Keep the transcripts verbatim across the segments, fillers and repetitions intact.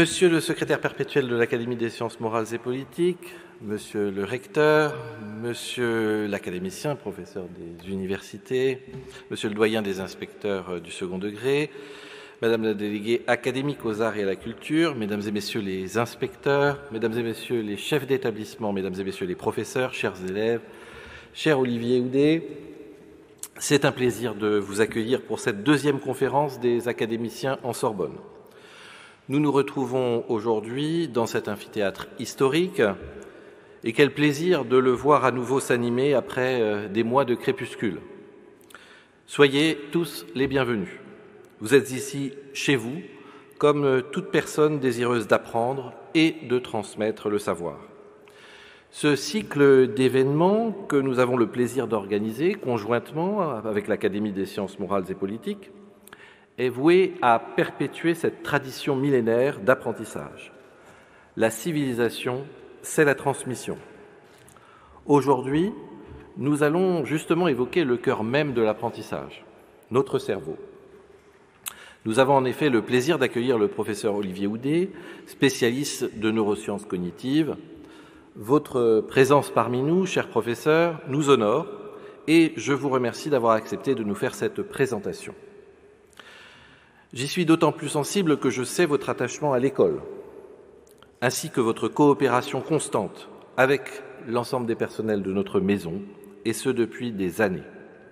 Monsieur le secrétaire perpétuel de l'Académie des sciences morales et politiques, Monsieur le recteur, Monsieur l'académicien, professeur des universités, Monsieur le doyen des inspecteurs du second degré, Madame la déléguée académique aux arts et à la culture, Mesdames et Messieurs les inspecteurs, Mesdames et Messieurs les chefs d'établissement, Mesdames et Messieurs les professeurs, chers élèves, cher Olivier Houdet, c'est un plaisir de vous accueillir pour cette deuxième conférence des académiciens en Sorbonne. Nous nous retrouvons aujourd'hui dans cet amphithéâtre historique et quel plaisir de le voir à nouveau s'animer après des mois de crépuscule. Soyez tous les bienvenus. Vous êtes ici chez vous, comme toute personne désireuse d'apprendre et de transmettre le savoir. Ce cycle d'événements que nous avons le plaisir d'organiser conjointement avec l'Académie des sciences morales et politiques est voué à perpétuer cette tradition millénaire d'apprentissage. La civilisation, c'est la transmission. Aujourd'hui, nous allons justement évoquer le cœur même de l'apprentissage, notre cerveau. Nous avons en effet le plaisir d'accueillir le professeur Olivier Houdet, spécialiste de neurosciences cognitives. Votre présence parmi nous, cher professeur, nous honore et je vous remercie d'avoir accepté de nous faire cette présentation. J'y suis d'autant plus sensible que je sais votre attachement à l'école, ainsi que votre coopération constante avec l'ensemble des personnels de notre maison, et ce depuis des années.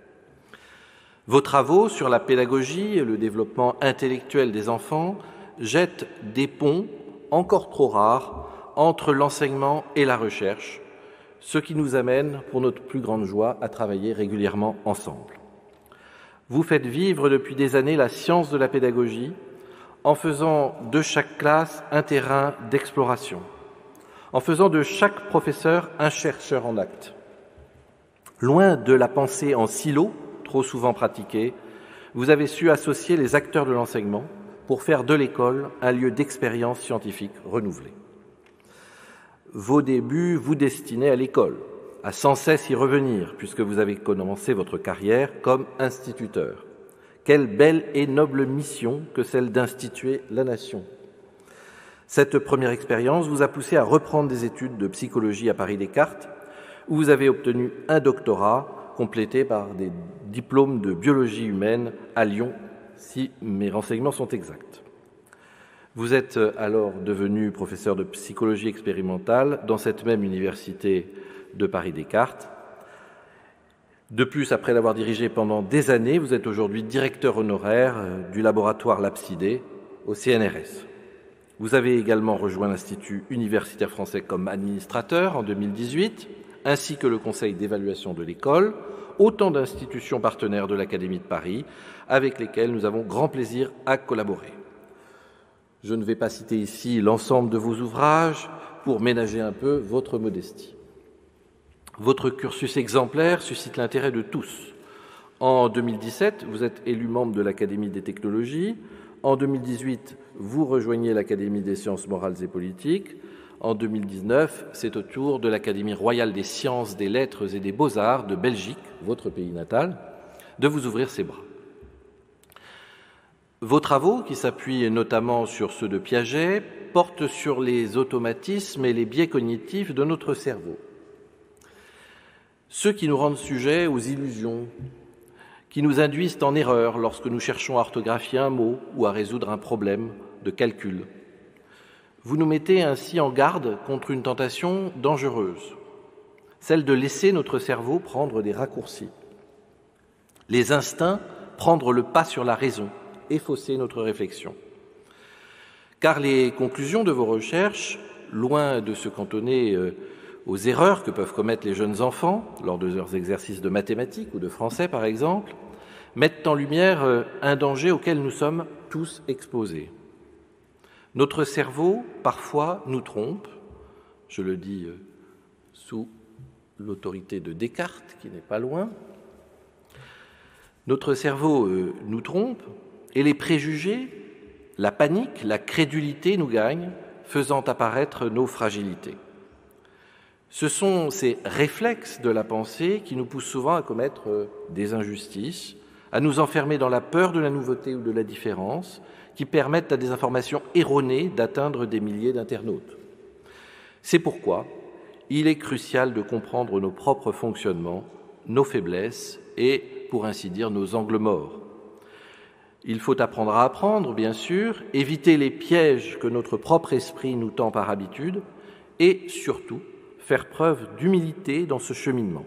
Vos travaux sur la pédagogie et le développement intellectuel des enfants jettent des ponts encore trop rares entre l'enseignement et la recherche, ce qui nous amène, pour notre plus grande joie, à travailler régulièrement ensemble. Vous faites vivre depuis des années la science de la pédagogie en faisant de chaque classe un terrain d'exploration, en faisant de chaque professeur un chercheur en acte. Loin de la pensée en silo, trop souvent pratiquée, vous avez su associer les acteurs de l'enseignement pour faire de l'école un lieu d'expérience scientifique renouvelée. Vos débuts vous destinaient à l'école, à sans cesse y revenir, puisque vous avez commencé votre carrière comme instituteur. Quelle belle et noble mission que celle d'instituer la nation. Cette première expérience vous a poussé à reprendre des études de psychologie à Paris-Descartes, où vous avez obtenu un doctorat complété par des diplômes de biologie humaine à Lyon, si mes renseignements sont exacts. Vous êtes alors devenu professeur de psychologie expérimentale dans cette même université de Paris-Descartes. De plus, après l'avoir dirigé pendant des années, vous êtes aujourd'hui directeur honoraire du laboratoire Lapsidé au C N R S. Vous avez également rejoint l'Institut universitaire français comme administrateur en deux mille dix-huit, ainsi que le Conseil d'évaluation de l'école, autant d'institutions partenaires de l'Académie de Paris, avec lesquelles nous avons grand plaisir à collaborer. Je ne vais pas citer ici l'ensemble de vos ouvrages pour ménager un peu votre modestie. Votre cursus exemplaire suscite l'intérêt de tous. En deux mille dix-sept, vous êtes élu membre de l'Académie des technologies. En deux mille dix-huit, vous rejoignez l'Académie des sciences morales et politiques. En deux mille dix-neuf, c'est au tour de l'Académie royale des sciences, des lettres et des beaux-arts de Belgique, votre pays natal, de vous ouvrir ses bras. Vos travaux, qui s'appuient notamment sur ceux de Piaget, portent sur les automatismes et les biais cognitifs de notre cerveau. Ceux qui nous rendent sujets aux illusions, qui nous induisent en erreur lorsque nous cherchons à orthographier un mot ou à résoudre un problème de calcul. Vous nous mettez ainsi en garde contre une tentation dangereuse, celle de laisser notre cerveau prendre des raccourcis, les instincts prendre le pas sur la raison et fausser notre réflexion. Car les conclusions de vos recherches, loin de se cantonner aux erreurs que peuvent commettre les jeunes enfants lors de leurs exercices de mathématiques ou de français par exemple, mettent en lumière un danger auquel nous sommes tous exposés. Notre cerveau, parfois, nous trompe, je le dis sous l'autorité de Descartes, qui n'est pas loin. Notre cerveau nous trompe et les préjugés, la panique, la crédulité nous gagnent, faisant apparaître nos fragilités. Ce sont ces réflexes de la pensée qui nous poussent souvent à commettre des injustices, à nous enfermer dans la peur de la nouveauté ou de la différence, qui permettent à des informations erronées d'atteindre des milliers d'internautes. C'est pourquoi il est crucial de comprendre nos propres fonctionnements, nos faiblesses et, pour ainsi dire, nos angles morts. Il faut apprendre à apprendre, bien sûr, éviter les pièges que notre propre esprit nous tend par habitude et, surtout, faire preuve d'humilité dans ce cheminement.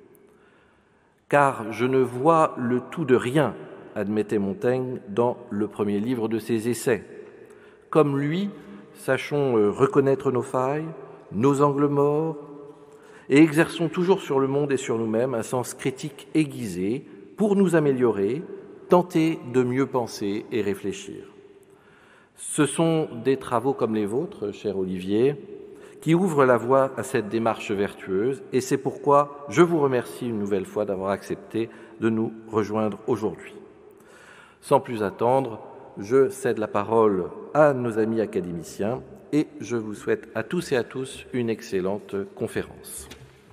Car je ne vois le tout de rien, admettait Montaigne dans le premier livre de ses essais. Comme lui, sachons reconnaître nos failles, nos angles morts, et exerçons toujours sur le monde et sur nous-mêmes un sens critique aiguisé pour nous améliorer, tenter de mieux penser et réfléchir. Ce sont des travaux comme les vôtres, cher Olivier, qui ouvrent la voie à cette démarche vertueuse, et c'est pourquoi je vous remercie une nouvelle fois d'avoir accepté de nous rejoindre aujourd'hui. Sans plus attendre, je cède la parole à nos amis académiciens et je vous souhaite à tous et à tous une excellente conférence.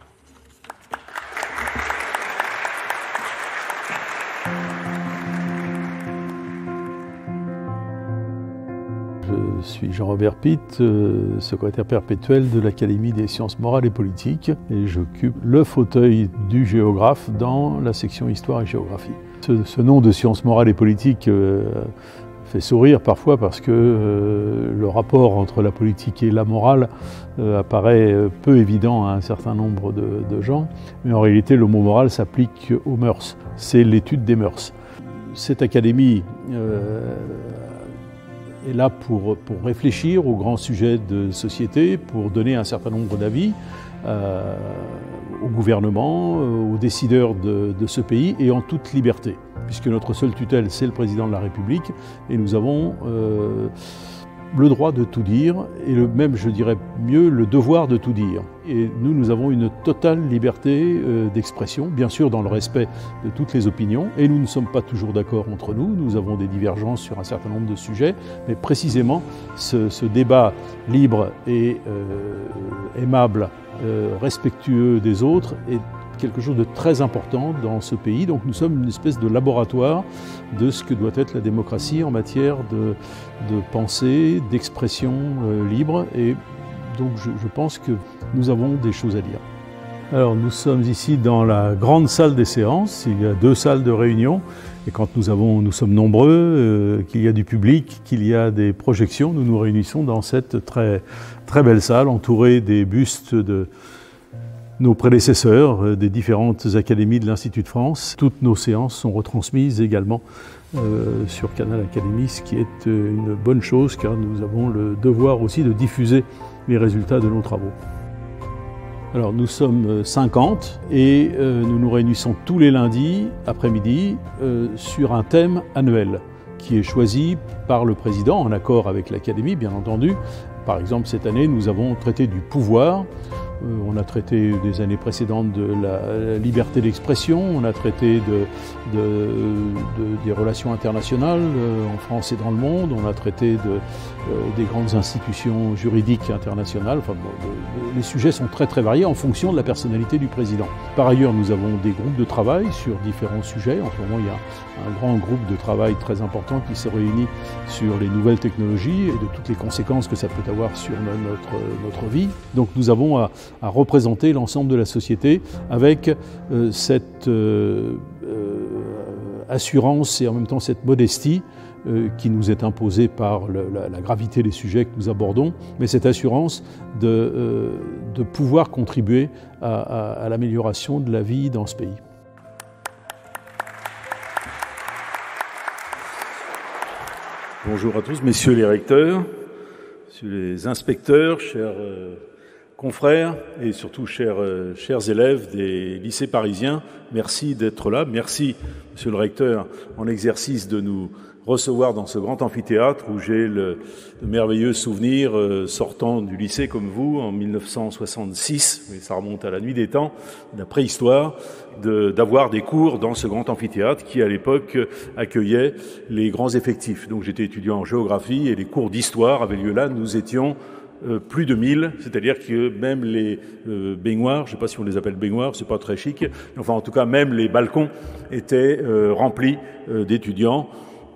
Je suis Jean-Robert Pitt, euh, secrétaire perpétuel de l'Académie des sciences morales et politiques, et j'occupe le fauteuil du géographe dans la section Histoire et Géographie. Ce, ce nom de sciences morales et politiques euh, fait sourire parfois parce que euh, le rapport entre la politique et la morale euh, apparaît peu évident à un certain nombre de, de gens, mais en réalité le mot morale s'applique aux mœurs, c'est l'étude des mœurs. Cette académie euh, est là pour, pour réfléchir aux grands sujets de société, pour donner un certain nombre d'avis euh, au gouvernement, aux décideurs de, de ce pays et en toute liberté, puisque notre seule tutelle, c'est le président de la République, et nous avons euh, le droit de tout dire, et le, même, je dirais mieux, le devoir de tout dire. Et nous, nous avons une totale liberté euh, d'expression, bien sûr dans le respect de toutes les opinions, et nous ne sommes pas toujours d'accord entre nous, nous avons des divergences sur un certain nombre de sujets, mais précisément ce, ce débat libre et euh, aimable, euh, respectueux des autres, est quelque chose de très important dans ce pays. Donc nous sommes une espèce de laboratoire de ce que doit être la démocratie en matière de, de pensée, d'expression euh, libre. Et donc je, je pense que nous avons des choses à dire. Alors nous sommes ici dans la grande salle des séances. Il y a deux salles de réunion. Et quand nous, avons, nous sommes nombreux, euh, qu'il y a du public, qu'il y a des projections, nous nous réunissons dans cette très, très belle salle entourée des bustes de nos prédécesseurs des différentes académies de l'Institut de France. Toutes nos séances sont retransmises également euh, sur Canal Académie, ce qui est une bonne chose car nous avons le devoir aussi de diffuser les résultats de nos travaux. Alors nous sommes cinquante et euh, nous nous réunissons tous les lundis après-midi euh, sur un thème annuel qui est choisi par le président en accord avec l'Académie, bien entendu. Par exemple, cette année, nous avons traité du pouvoir. On a traité des années précédentes de la liberté d'expression, on a traité de, de, de, des relations internationales en France et dans le monde, on a traité de, des grandes institutions juridiques internationales. Enfin, bon, les sujets sont très très variés en fonction de la personnalité du président. Par ailleurs, nous avons des groupes de travail sur différents sujets. En ce moment, il y a un grand groupe de travail très important qui se réunit sur les nouvelles technologies et de toutes les conséquences que ça peut avoir sur notre, notre vie. Donc nous avons à à représenter l'ensemble de la société avec euh, cette euh, euh, assurance et en même temps cette modestie euh, qui nous est imposée par le, la, la gravité des sujets que nous abordons, mais cette assurance de, euh, de pouvoir contribuer à, à, à l'amélioration de la vie dans ce pays. Bonjour à tous, messieurs les recteurs, messieurs les inspecteurs, chers euh, confrères et surtout chers, euh, chers élèves des lycées parisiens, merci d'être là. Merci, monsieur le recteur, en exercice de nous recevoir dans ce grand amphithéâtre où j'ai le, le merveilleux souvenir euh, sortant du lycée comme vous en mille neuf cent soixante-six, mais ça remonte à la nuit des temps, de la préhistoire, de, d'avoir des cours dans ce grand amphithéâtre qui à l'époque accueillait les grands effectifs. Donc j'étais étudiant en géographie et les cours d'histoire avaient lieu là. Nous étions euh, plus de mille, c'est-à-dire que même les euh, baignoires, je ne sais pas si on les appelle baignoires, c'est pas très chic, mais enfin en tout cas même les balcons étaient euh, remplis euh, d'étudiants.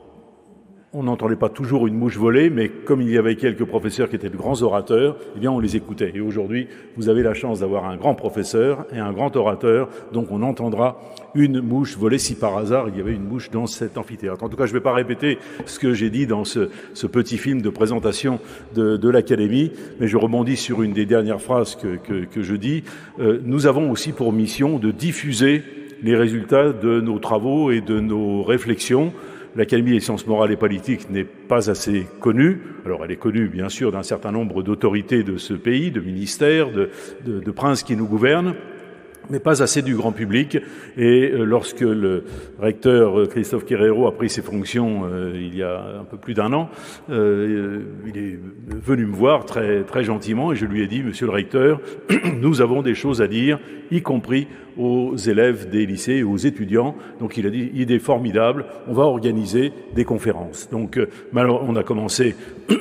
On n'entendait pas toujours une mouche voler, mais comme il y avait quelques professeurs qui étaient de grands orateurs, eh bien on les écoutait. Et aujourd'hui, vous avez la chance d'avoir un grand professeur et un grand orateur, donc on entendra une mouche voler si par hasard il y avait une mouche dans cet amphithéâtre. En tout cas, je ne vais pas répéter ce que j'ai dit dans ce, ce petit film de présentation de, de l'Académie, mais je rebondis sur une des dernières phrases que, que, que je dis. Euh, nous avons aussi pour mission de diffuser les résultats de nos travaux et de nos réflexions. L'Académie des sciences morales et politiques n'est pas assez connue. Alors elle est connue, bien sûr, d'un certain nombre d'autorités de ce pays, de ministères, de, de, de princes qui nous gouvernent, mais pas assez du grand public. Et euh, lorsque le recteur euh, Christophe Querero a pris ses fonctions euh, il y a un peu plus d'un an, euh, il est venu me voir très, très gentiment et je lui ai dit « Monsieur le recteur, nous avons des choses à dire, y compris aux élèves des lycées et aux étudiants. » Donc il a dit « Idée formidable, on va organiser des conférences. » Donc euh, on a commencé...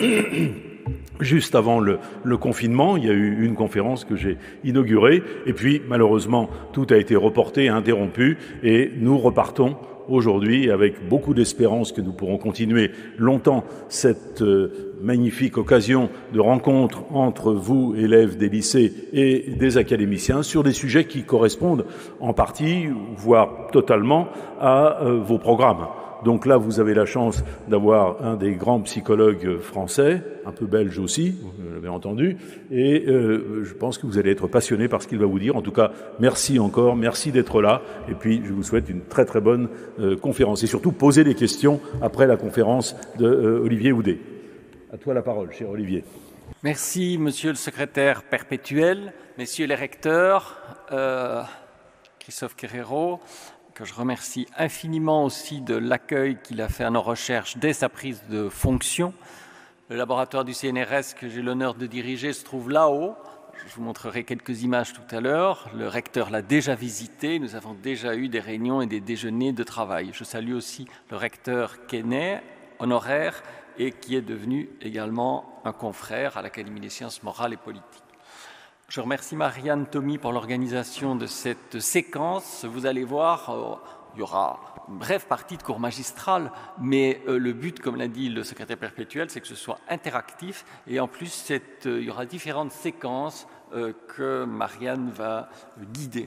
Juste avant le, le confinement, il y a eu une conférence que j'ai inaugurée, et puis malheureusement tout a été reporté, interrompu, et nous repartons aujourd'hui avec beaucoup d'espérance que nous pourrons continuer longtemps cette euh, magnifique occasion de rencontre entre vous, élèves des lycées et des académiciens, sur des sujets qui correspondent en partie, voire totalement, à euh, vos programmes. Donc là, vous avez la chance d'avoir un des grands psychologues français, un peu belge aussi, vous l'avez entendu, et euh, je pense que vous allez être passionné par ce qu'il va vous dire. En tout cas, merci encore, merci d'être là, et puis je vous souhaite une très très bonne euh, conférence. Et surtout, posez des questions après la conférence de euh, Olivier Houdet. À toi la parole, cher Olivier. Merci, monsieur le secrétaire perpétuel, messieurs les recteurs, euh, Christophe Querero, que je remercie infiniment aussi de l'accueil qu'il a fait à nos recherches dès sa prise de fonction. Le laboratoire du C N R S que j'ai l'honneur de diriger se trouve là-haut. Je vous montrerai quelques images tout à l'heure. Le recteur l'a déjà visité. Nous avons déjà eu des réunions et des déjeuners de travail. Je salue aussi le recteur Quesnay, honoraire, et qui est devenu également un confrère à l'Académie des sciences morales et politiques. Je remercie Marianne Thomy pour l'organisation de cette séquence. Vous allez voir, euh, il y aura une brève partie de cours magistral, mais euh, le but, comme l'a dit le secrétaire perpétuel, c'est que ce soit interactif. Et en plus, cette, euh, il y aura différentes séquences euh, que Marianne va guider.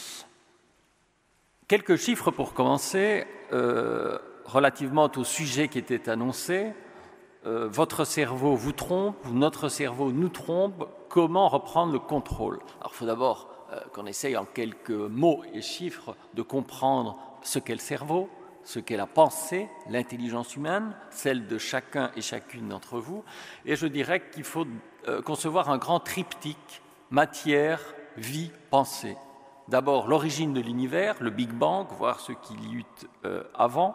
Quelques chiffres pour commencer, euh, relativement au sujet qui était annoncé. Euh, votre cerveau vous trompe, notre cerveau nous trompe. Comment reprendre le contrôle? Alors, il faut d'abord euh, qu'on essaye en quelques mots et chiffres de comprendre ce qu'est le cerveau, ce qu'est la pensée, l'intelligence humaine, celle de chacun et chacune d'entre vous. Et je dirais qu'il faut euh, concevoir un grand triptyque matière, vie, pensée. D'abord, l'origine de l'univers, le Big Bang, voir ce qu'il y eut euh, avant.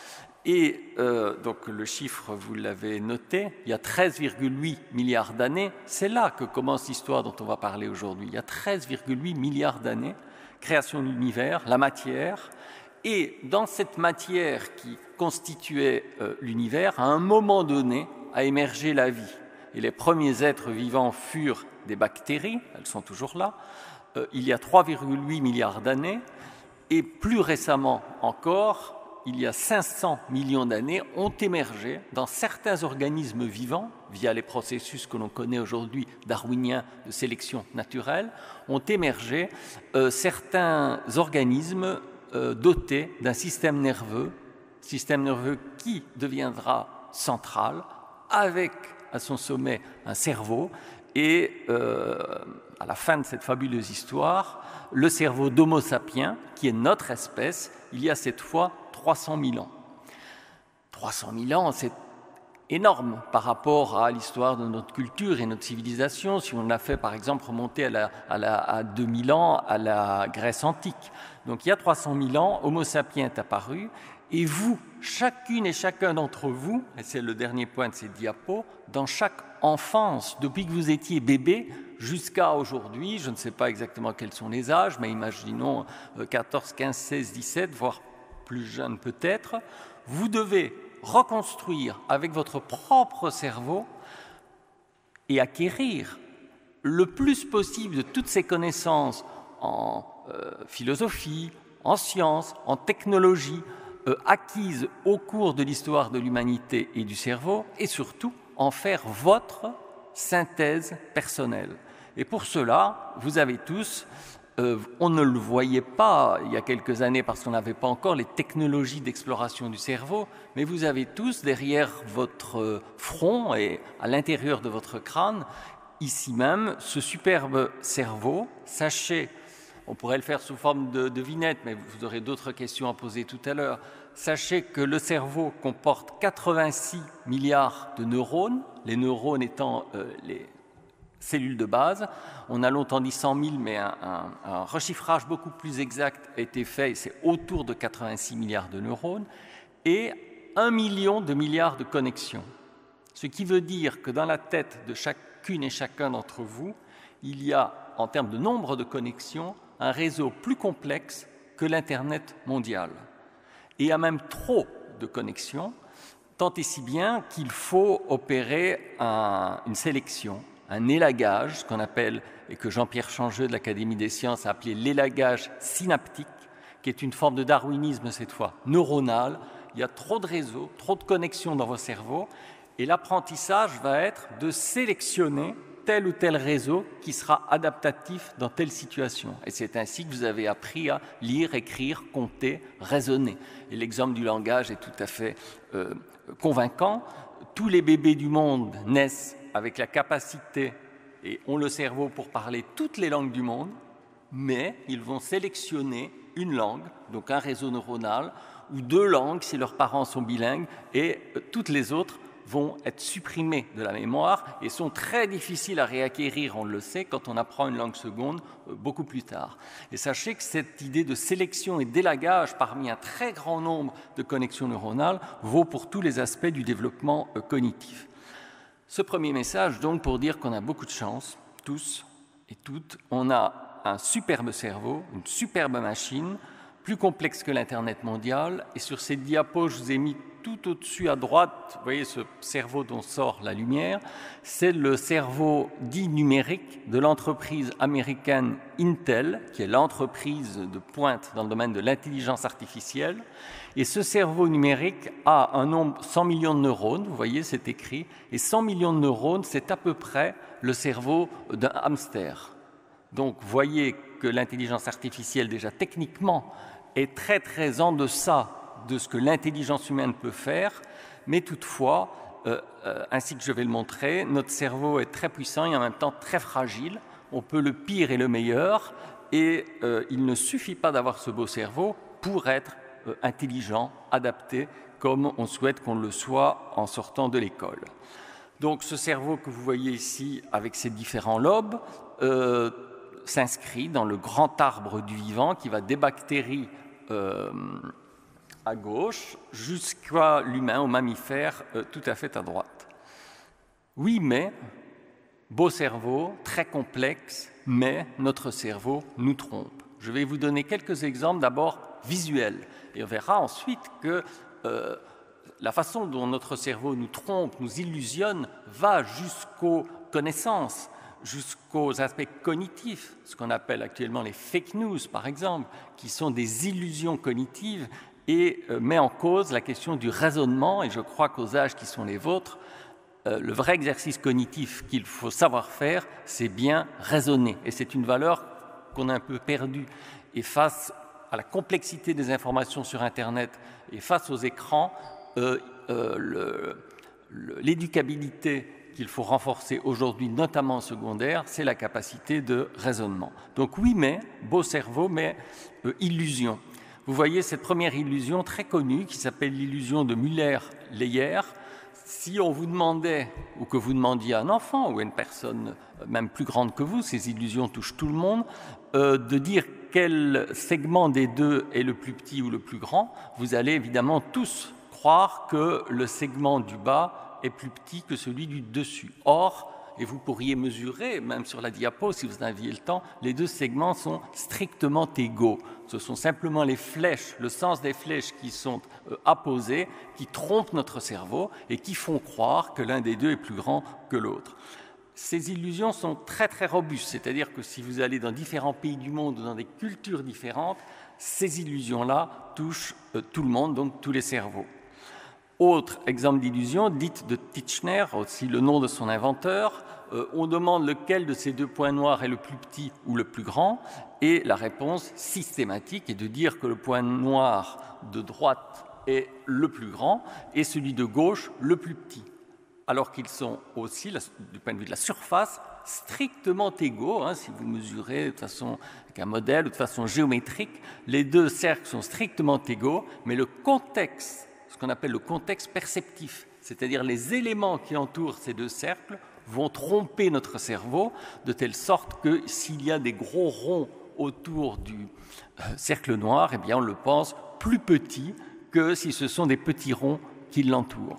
Et euh, donc le chiffre, vous l'avez noté, il y a treize virgule huit milliards d'années, c'est là que commence l'histoire dont on va parler aujourd'hui. Il y a treize virgule huit milliards d'années, création de l'univers, la matière, et dans cette matière qui constituait euh, l'univers, à un moment donné, a émergé la vie. Et les premiers êtres vivants furent des bactéries, elles sont toujours là, euh, il y a trois virgule huit milliards d'années, et plus récemment encore, il y a cinq cents millions d'années, ont émergé dans certains organismes vivants, via les processus que l'on connaît aujourd'hui darwiniens de sélection naturelle, ont émergé euh, certains organismes euh, dotés d'un système nerveux, système nerveux qui deviendra central, avec à son sommet un cerveau, et euh, à la fin de cette fabuleuse histoire, le cerveau d'Homo sapiens, qui est notre espèce, il y a cette fois trois cent mille ans. trois cent mille ans, c'est énorme par rapport à l'histoire de notre culture et notre civilisation, si on l'a fait par exemple remonter à, la, à, la, à deux mille ans à la Grèce antique. Donc il y a trois cent mille ans, Homo sapiens est apparu, et vous, chacune et chacun d'entre vous, et c'est le dernier point de ces diapos, dans chaque enfance, depuis que vous étiez bébé jusqu'à aujourd'hui, je ne sais pas exactement quels sont les âges, mais imaginons quatorze, quinze, seize, dix-sept, voire plus jeune peut-être, vous devez reconstruire avec votre propre cerveau et acquérir le plus possible de toutes ces connaissances en euh, philosophie, en sciences, en technologie, euh, acquises au cours de l'histoire de l'humanité et du cerveau, et surtout en faire votre synthèse personnelle. Et pour cela, vous avez tous, euh, on ne le voyait pas il y a quelques années parce qu'on n'avait pas encore les technologies d'exploration du cerveau, mais vous avez tous derrière votre front et à l'intérieur de votre crâne, ici même, ce superbe cerveau. Sachez, on pourrait le faire sous forme de devinette, mais vous aurez d'autres questions à poser tout à l'heure. Sachez que le cerveau comporte quatre-vingt-six milliards de neurones, les neurones étant euh, les cellules de base. On a longtemps dit cent mille, mais un, un, un rechiffrage beaucoup plus exact a été fait, et c'est autour de quatre-vingt-six milliards de neurones, et un million de milliards de connexions. Ce qui veut dire que dans la tête de chacune et chacun d'entre vous, il y a, en termes de nombre de connexions, un réseau plus complexe que l'Internet mondial. Et il y a même trop de connexions, tant et si bien qu'il faut opérer un, une sélection, un élagage, ce qu'on appelle, et que Jean-Pierre Changeux de l'Académie des sciences a appelé l'élagage synaptique, qui est une forme de darwinisme cette fois neuronal. Il y a trop de réseaux, trop de connexions dans vos cerveaux, et l'apprentissage va être de sélectionner tel ou tel réseau qui sera adaptatif dans telle situation. Et c'est ainsi que vous avez appris à lire, écrire, compter, raisonner. Et l'exemple du langage est tout à fait euh, convaincant. Tous les bébés du monde naissent avec la capacité et ont le cerveau pour parler toutes les langues du monde, mais ils vont sélectionner une langue, donc un réseau neuronal, ou deux langues si leurs parents sont bilingues, et euh, toutes les autres vont être supprimées de la mémoire et sont très difficiles à réacquérir, on le sait, quand on apprend une langue seconde euh, beaucoup plus tard. Et sachez que cette idée de sélection et d'élagage parmi un très grand nombre de connexions neuronales vaut pour tous les aspects du développement euh, cognitif. Ce premier message, donc, pour dire qu'on a beaucoup de chance, tous et toutes, on a un superbe cerveau, une superbe machine, plus complexe que l'Internet mondial, et sur ces diapos, je vous ai mis tout au-dessus à droite, vous voyez ce cerveau dont sort la lumière, c'est le cerveau dit numérique de l'entreprise américaine Intel, qui est l'entreprise de pointe dans le domaine de l'intelligence artificielle. Et ce cerveau numérique a un nombre, cent millions de neurones, vous voyez, c'est écrit, et cent millions de neurones, c'est à peu près le cerveau d'un hamster. Donc, vous voyez que l'intelligence artificielle, déjà techniquement, est très très en deçà de ce que l'intelligence humaine peut faire, mais toutefois, euh, euh, ainsi que je vais le montrer, notre cerveau est très puissant et en même temps très fragile. On peut le pire et le meilleur, et euh, il ne suffit pas d'avoir ce beau cerveau pour être euh, intelligent, adapté, comme on souhaite qu'on le soit en sortant de l'école. Donc ce cerveau que vous voyez ici, avec ses différents lobes, euh, s'inscrit dans le grand arbre du vivant qui va des bactéries euh, à gauche jusqu'à l'humain, au mammifère, euh, tout à fait à droite. Oui, mais, beau cerveau, très complexe, mais notre cerveau nous trompe. Je vais vous donner quelques exemples d'abord visuels, et on verra ensuite que euh, la façon dont notre cerveau nous trompe, nous illusionne, va jusqu'aux connaissances, jusqu'aux aspects cognitifs, ce qu'on appelle actuellement les fake news, par exemple, qui sont des illusions cognitives, et euh, met en cause la question du raisonnement. Et je crois qu'aux âges qui sont les vôtres, euh, le vrai exercice cognitif qu'il faut savoir faire, c'est bien raisonner. Et c'est une valeur qu'on a un peu perdue. Et face à la complexité des informations sur Internet et face aux écrans, euh, euh, le, le, l'éducabilité qu'il faut renforcer aujourd'hui, notamment en secondaire, c'est la capacité de raisonnement. Donc oui, mais, beau cerveau, mais euh, illusion. Vous voyez cette première illusion très connue qui s'appelle l'illusion de Müller-Leyers. Si on vous demandait, ou que vous demandiez à un enfant ou à une personne même plus grande que vous, ces illusions touchent tout le monde, euh, de dire quel segment des deux est le plus petit ou le plus grand, vous allez évidemment tous croire que le segment du bas est plus petit que celui du dessus. Or, et vous pourriez mesurer, même sur la diapo, si vous en aviez le temps, les deux segments sont strictement égaux. Ce sont simplement les flèches, le sens des flèches qui sont euh, apposées, qui trompent notre cerveau et qui font croire que l'un des deux est plus grand que l'autre. Ces illusions sont très très robustes, c'est-à-dire que si vous allez dans différents pays du monde ou dans des cultures différentes, ces illusions-là touchent euh, tout le monde, donc tous les cerveaux. Autre exemple d'illusion, dite de Titchener, aussi le nom de son inventeur, euh, on demande lequel de ces deux points noirs est le plus petit ou le plus grand, et la réponse systématique est de dire que le point noir de droite est le plus grand et celui de gauche le plus petit, alors qu'ils sont aussi, du point de vue de la surface, strictement égaux. Hein, si vous mesurez de façon, avec un modèle ou de façon géométrique, les deux cercles sont strictement égaux, mais le contexte, ce qu'on appelle le contexte perceptif, c'est-à-dire les éléments qui entourent ces deux cercles, vont tromper notre cerveau de telle sorte que s'il y a des gros ronds autour du euh, cercle noir, eh bien on le pense plus petit que si ce sont des petits ronds qui l'entourent.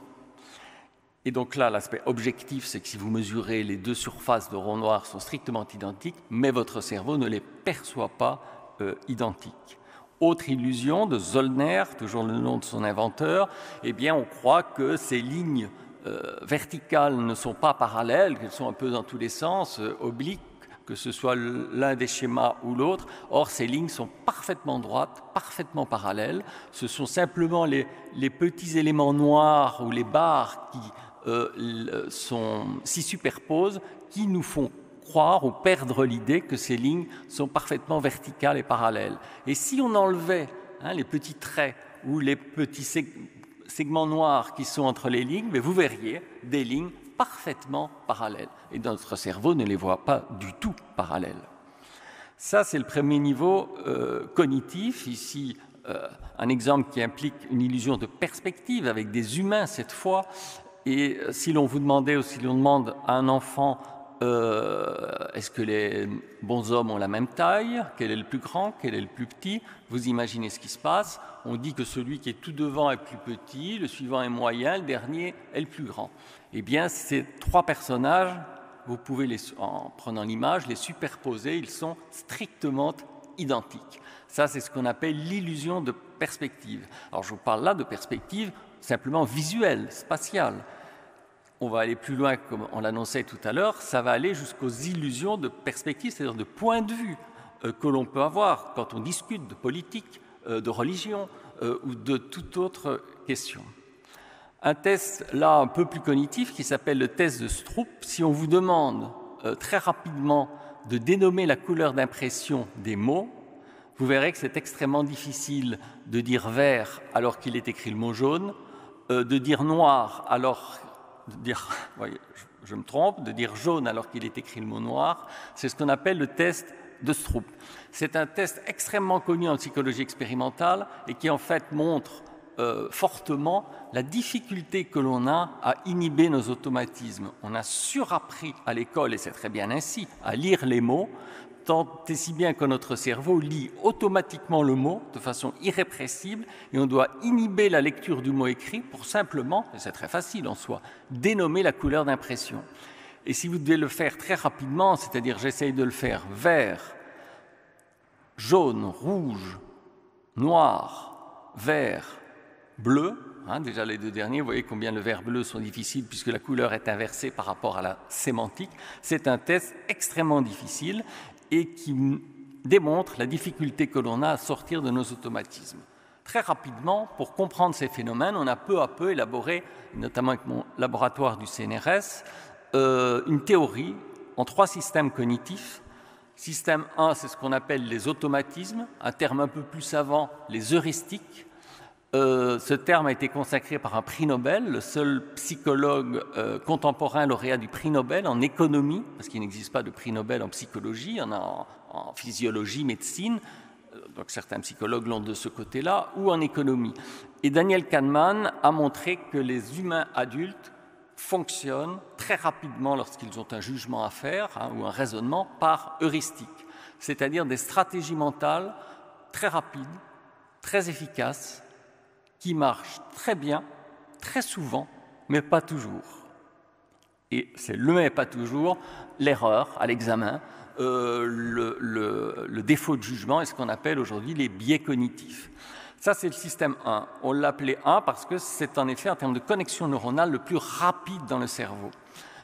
Et donc là, l'aspect objectif, c'est que si vous mesurez les deux surfaces de ronds noirs sont strictement identiques, mais votre cerveau ne les perçoit pas euh, identiques. Autre illusion de Zollner, toujours le nom de son inventeur, eh bien on croit que ces lignes euh, verticales ne sont pas parallèles, qu'elles sont un peu dans tous les sens, euh, obliques, que ce soit l'un des schémas ou l'autre. Or, ces lignes sont parfaitement droites, parfaitement parallèles. Ce sont simplement les, les petits éléments noirs ou les barres qui euh, sont, s'y superposent qui nous font croire ou perdre l'idée que ces lignes sont parfaitement verticales et parallèles. Et si on enlevait hein, les petits traits ou les petits seg- segments noirs qui sont entre les lignes, mais vous verriez des lignes parfaitement parallèles. Et notre cerveau ne les voit pas du tout parallèles. Ça, c'est le premier niveau euh, cognitif. Ici, euh, un exemple qui implique une illusion de perspective avec des humains cette fois. Et si l'on vous demandait ou si l'on demande à un enfant euh, est-ce que les bons hommes ont la même taille, quel est le plus grand, quel est le plus petit, vous imaginez ce qui se passe. On dit que celui qui est tout devant est plus petit, le suivant est moyen, le dernier est le plus grand. Eh bien, ces trois personnages, vous pouvez, les, en prenant l'image, les superposer, ils sont strictement identiques. Ça, c'est ce qu'on appelle l'illusion de perspective. Alors, je vous parle là de perspective simplement visuelle, spatiale. On va aller plus loin, comme on l'annonçait tout à l'heure, ça va aller jusqu'aux illusions de perspective, c'est-à-dire de point de vue euh, que l'on peut avoir quand on discute de politique, euh, de religion euh, ou de toute autre question. Un test, là, un peu plus cognitif, qui s'appelle le test de Stroop. Si on vous demande euh, très rapidement de dénommer la couleur d'impression des mots, vous verrez que c'est extrêmement difficile de dire vert alors qu'il est écrit le mot jaune, euh, de dire noir alors, de dire, voyez, je, je me trompe, de dire jaune alors qu'il est écrit le mot noir. C'est ce qu'on appelle le test de Stroop. C'est un test extrêmement connu en psychologie expérimentale et qui en fait montre Euh, fortement la difficulté que l'on a à inhiber nos automatismes. On a surappris à l'école, et c'est très bien ainsi, à lire les mots, tant et si bien que notre cerveau lit automatiquement le mot de façon irrépressible, et on doit inhiber la lecture du mot écrit pour simplement, et c'est très facile en soi, dénommer la couleur d'impression. Et si vous devez le faire très rapidement, c'est-à-dire j'essaye de le faire vert, jaune, rouge, noir, vert, bleu, hein, déjà les deux derniers, vous voyez combien le vert bleu sont difficiles puisque la couleur est inversée par rapport à la sémantique. C'est un test extrêmement difficile et qui démontre la difficulté que l'on a à sortir de nos automatismes. Très rapidement, pour comprendre ces phénomènes, on a peu à peu élaboré, notamment avec mon laboratoire du C N R S, euh, une théorie en trois systèmes cognitifs. Système un, c'est ce qu'on appelle les automatismes, un terme un peu plus savant, les heuristiques. Euh, ce terme a été consacré par un prix Nobel, le seul psychologue euh, contemporain lauréat du prix Nobel en économie, parce qu'il n'existe pas de prix Nobel en psychologie, il y en a en, en physiologie, médecine, euh, donc certains psychologues l'ont de ce côté-là, ou en économie. Et Daniel Kahneman a montré que les humains adultes fonctionnent très rapidement lorsqu'ils ont un jugement à faire hein, ou un raisonnement par heuristique, c'est-à-dire des stratégies mentales très rapides, très efficaces, qui marche très bien, très souvent, mais pas toujours. Et c'est le mais pas toujours, l'erreur à l'examen, euh, le, le, le défaut de jugement et ce qu'on appelle aujourd'hui les biais cognitifs. Ça, c'est le système un. On l'appelait un parce que c'est en effet, en termes de connexion neuronale, le plus rapide dans le cerveau.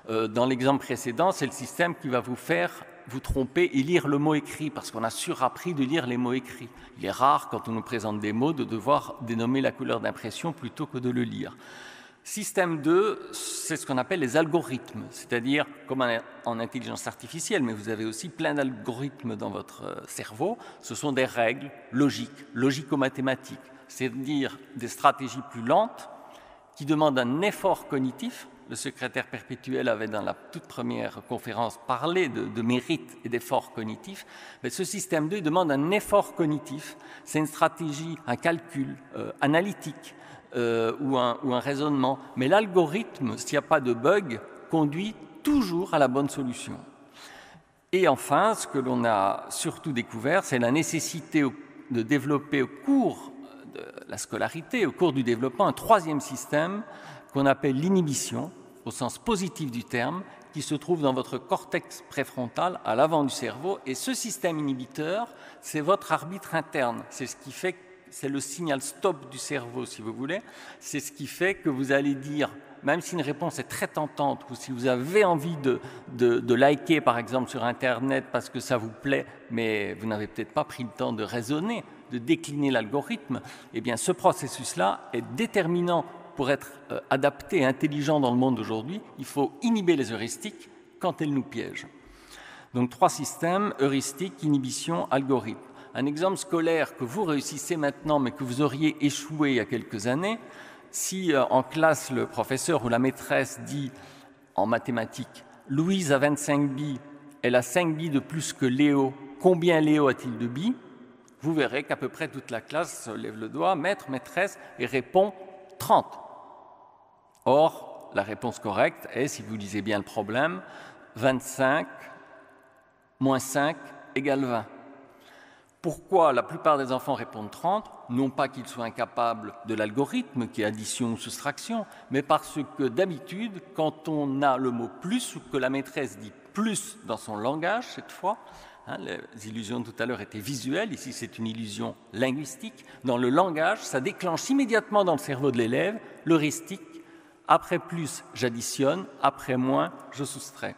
Euh, dans l'exemple précédent, c'est le système qui va vous faire vous tromper et lire le mot écrit, parce qu'on a surappris de lire les mots écrits. Il est rare, quand on nous présente des mots, de devoir dénommer la couleur d'impression plutôt que de le lire. Système deux, c'est ce qu'on appelle les algorithmes, c'est-à-dire comme en intelligence artificielle, mais vous avez aussi plein d'algorithmes dans votre cerveau. Ce sont des règles logiques, logico-mathématiques, c'est-à-dire des stratégies plus lentes qui demandent un effort cognitif. Le secrétaire perpétuel avait dans la toute première conférence parlé de, de mérite et d'effort cognitif. Mais ce système deux demande un effort cognitif. C'est une stratégie, un calcul euh, analytique euh, ou, un, ou un raisonnement. Mais l'algorithme, s'il n'y a pas de bug, conduit toujours à la bonne solution. Et enfin, ce que l'on a surtout découvert, c'est la nécessité de développer au cours de la scolarité, au cours du développement, un troisième système qu'on appelle l'inhibition, au sens positif du terme, qui se trouve dans votre cortex préfrontal, à l'avant du cerveau. Et ce système inhibiteur, c'est votre arbitre interne. C'est ce qui fait, c'est le signal stop du cerveau, si vous voulez. C'est ce qui fait que vous allez dire, même si une réponse est très tentante, ou si vous avez envie de, de, de liker, par exemple, sur Internet parce que ça vous plaît, mais vous n'avez peut-être pas pris le temps de raisonner, de décliner l'algorithme, eh bien, ce processus-là est déterminant. Pour être euh, adapté et intelligent dans le monde d'aujourd'hui, il faut inhiber les heuristiques quand elles nous piègent. Donc trois systèmes, heuristique, inhibition, algorithme. Un exemple scolaire que vous réussissez maintenant mais que vous auriez échoué il y a quelques années, si euh, en classe le professeur ou la maîtresse dit en mathématiques « Louise a vingt-cinq billes, elle a cinq billes de plus que Léo, combien Léo a-t-il de billes ?» Vous verrez qu'à peu près toute la classe lève le doigt, maître, maîtresse, et répond « trente ». Or, la réponse correcte est, si vous lisez bien le problème, vingt-cinq moins cinq égale vingt. Pourquoi la plupart des enfants répondent trente? Non pas qu'ils soient incapables de l'algorithme, qui est addition ou soustraction, mais parce que d'habitude, quand on a le mot plus, ou que la maîtresse dit plus dans son langage, cette fois, hein, les illusions de tout à l'heure étaient visuelles, ici c'est une illusion linguistique, dans le langage, ça déclenche immédiatement dans le cerveau de l'élève l'heuristique. Après plus, j'additionne, après moins, je soustrais.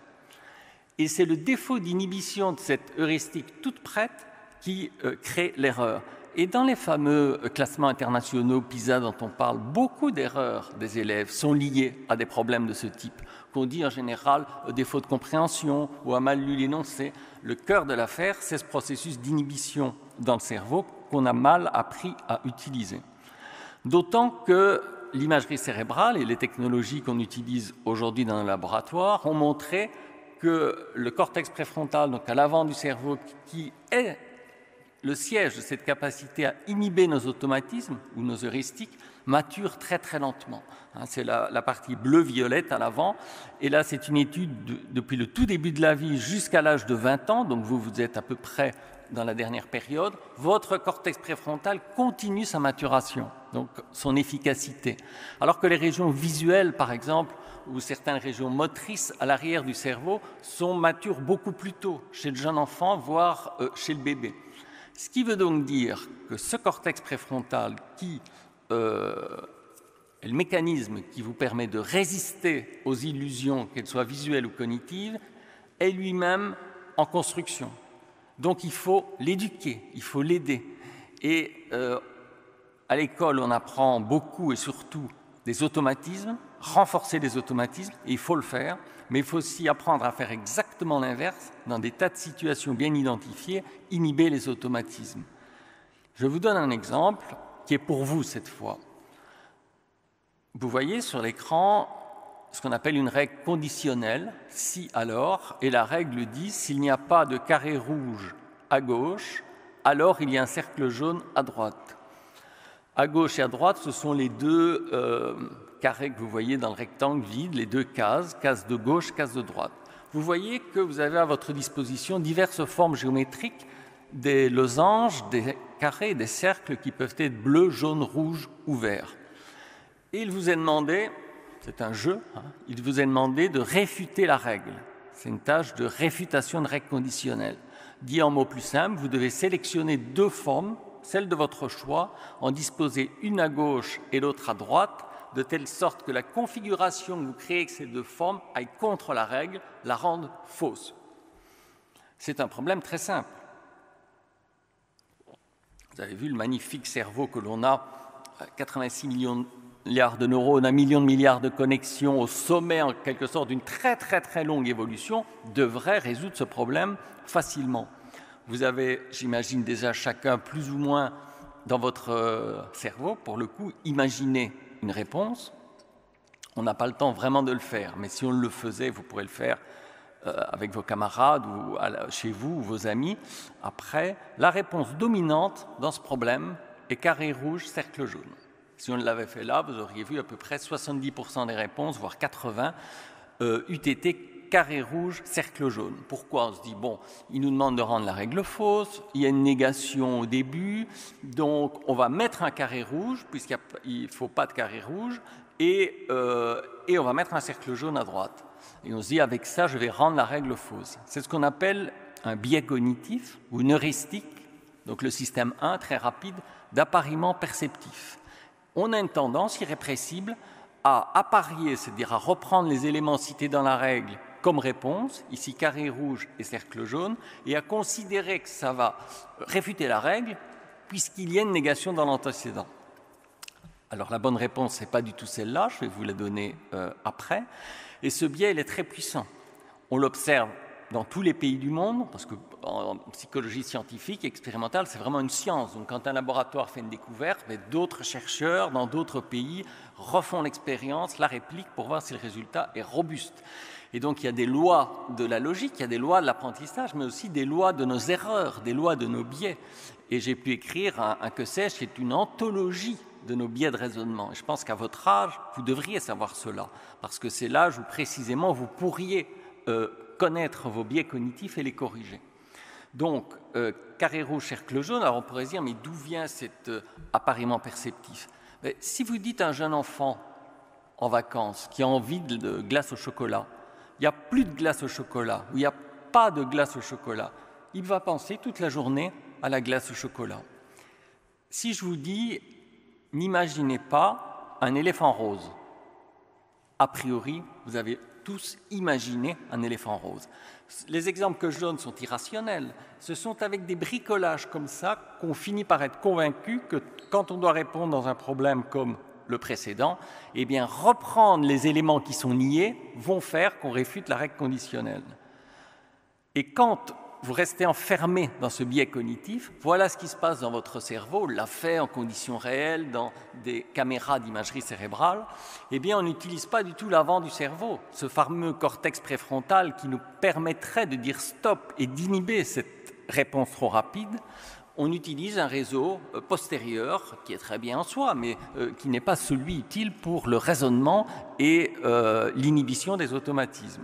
Et c'est le défaut d'inhibition de cette heuristique toute prête qui euh, crée l'erreur. Et dans les fameux classements internationaux PISA dont on parle, beaucoup d'erreurs des élèves sont liées à des problèmes de ce type, qu'on dit en général euh, défaut de compréhension ou à mal lu l'énoncé. Le cœur de l'affaire, c'est ce processus d'inhibition dans le cerveau qu'on a mal appris à utiliser. D'autant que l'imagerie cérébrale et les technologies qu'on utilise aujourd'hui dans le laboratoire ont montré que le cortex préfrontal, donc à l'avant du cerveau, qui est le siège de cette capacité à inhiber nos automatismes ou nos heuristiques, mature très très lentement. C'est la, la partie bleu-violette à l'avant. Et là, c'est une étude de, depuis le tout début de la vie jusqu'à l'âge de vingt ans, donc vous, vous êtes à peu près dans la dernière période, votre cortex préfrontal continue sa maturation, donc son efficacité. Alors que les régions visuelles, par exemple, ou certaines régions motrices à l'arrière du cerveau sont matures beaucoup plus tôt, chez le jeune enfant, voire euh, chez le bébé. Ce qui veut donc dire que ce cortex préfrontal, qui euh, est le mécanisme qui vous permet de résister aux illusions, qu'elles soient visuelles ou cognitives, est lui-même en construction. Donc il faut l'éduquer, il faut l'aider. Et euh, à l'école, on apprend beaucoup et surtout des automatismes, renforcer les automatismes, et il faut le faire, mais il faut aussi apprendre à faire exactement l'inverse dans des tas de situations bien identifiées, inhiber les automatismes. Je vous donne un exemple qui est pour vous cette fois. Vous voyez sur l'écran ce qu'on appelle une règle conditionnelle, si alors, et la règle dit s'il n'y a pas de carré rouge à gauche, alors il y a un cercle jaune à droite. À gauche et à droite, ce sont les deux euh, carrés que vous voyez dans le rectangle vide, les deux cases, case de gauche, case de droite. Vous voyez que vous avez à votre disposition diverses formes géométriques, des losanges, des carrés, des cercles qui peuvent être bleus, jaunes, rouges ou verts. Et il vous est demandé, c'est un jeu, hein, il vous est demandé de réfuter la règle. C'est une tâche de réfutation de règle conditionnelle. Dit en mots plus simples, vous devez sélectionner deux formes, celle de votre choix, en disposer une à gauche et l'autre à droite, de telle sorte que la configuration que vous créez avec ces deux formes aille contre la règle, la rende fausse. C'est un problème très simple. Vous avez vu le magnifique cerveau que l'on a, quatre-vingt-six millions de milliards de neurones, un million de milliards de connexions au sommet en quelque sorte d'une très très très longue évolution, devrait résoudre ce problème facilement. Vous avez, j'imagine déjà chacun plus ou moins dans votre cerveau, pour le coup, imaginé une réponse. On n'a pas le temps vraiment de le faire, mais si on le faisait, vous pourrez le faire euh, avec vos camarades ou à la, chez vous ou vos amis. Après, la réponse dominante dans ce problème est carré rouge, cercle jaune. Si on l'avait fait là, vous auriez vu à peu près soixante-dix pour cent des réponses, voire quatre-vingts, euh, eût été carré rouge, cercle jaune. Pourquoi? On se dit, bon, il nous demande de rendre la règle fausse, il y a une négation au début, donc on va mettre un carré rouge, puisqu'il ne faut pas de carré rouge, et, euh, et on va mettre un cercle jaune à droite. Et on se dit, avec ça, je vais rendre la règle fausse. C'est ce qu'on appelle un biais cognitif ou une heuristique, donc le système un, très rapide, d'appariement perceptif. On a une tendance irrépressible à apparier, c'est-à-dire à reprendre les éléments cités dans la règle comme réponse, ici carré rouge et cercle jaune, et à considérer que ça va réfuter la règle puisqu'il y a une négation dans l'antécédent. Alors la bonne réponse, ce n'est pas du tout celle-là, je vais vous la donner euh, après, et ce biais, il est très puissant. On l'observe dans tous les pays du monde, parce qu'en psychologie scientifique, expérimentale, c'est vraiment une science. Donc quand un laboratoire fait une découverte, d'autres chercheurs dans d'autres pays refont l'expérience, la répliquent pour voir si le résultat est robuste. Et donc il y a des lois de la logique, il y a des lois de l'apprentissage, mais aussi des lois de nos erreurs, des lois de nos biais. Et j'ai pu écrire un, un que sais-je, qui est une anthologie de nos biais de raisonnement. Et je pense qu'à votre âge, vous devriez savoir cela, parce que c'est l'âge où précisément vous pourriez euh, connaître vos biais cognitifs et les corriger. Donc, euh, carré rouge, cercle jaune, alors on pourrait se dire, mais d'où vient cet euh, appariement perceptif? Mais si vous dites à un jeune enfant en vacances qui a envie de, de glace au chocolat, il n'y a plus de glace au chocolat, ou il n'y a pas de glace au chocolat, il va penser toute la journée à la glace au chocolat. Si je vous dis, n'imaginez pas un éléphant rose, a priori, vous avez tous imaginé un éléphant rose. Les exemples que je donne sont irrationnels. Ce sont avec des bricolages comme ça qu'on finit par être convaincu que quand on doit répondre dans un problème comme le précédent, eh bien, reprendre les éléments qui sont niés vont faire qu'on réfute la règle conditionnelle. Et quand vous restez enfermé dans ce biais cognitif, voilà ce qui se passe dans votre cerveau, on l'a fait en conditions réelles, dans des caméras d'imagerie cérébrale, eh bien, on n'utilise pas du tout l'avant du cerveau, ce fameux cortex préfrontal qui nous permettrait de dire stop et d'inhiber cette réponse trop rapide. On utilise un réseau postérieur qui est très bien en soi, mais euh, qui n'est pas celui utile pour le raisonnement et euh, l'inhibition des automatismes.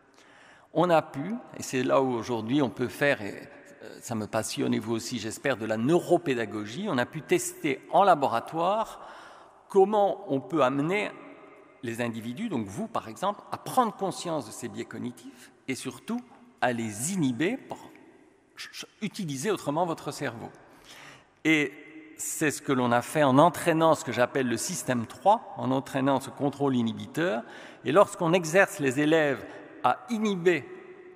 On a pu, et c'est là où aujourd'hui on peut faire, et ça me passionne et vous aussi j'espère, de la neuropédagogie, on a pu tester en laboratoire comment on peut amener les individus, donc vous par exemple, à prendre conscience de ces biais cognitifs et surtout à les inhiber pour utiliser autrement votre cerveau. Et c'est ce que l'on a fait en entraînant ce que j'appelle le système trois, en entraînant ce contrôle inhibiteur. Et lorsqu'on exerce les élèves à inhiber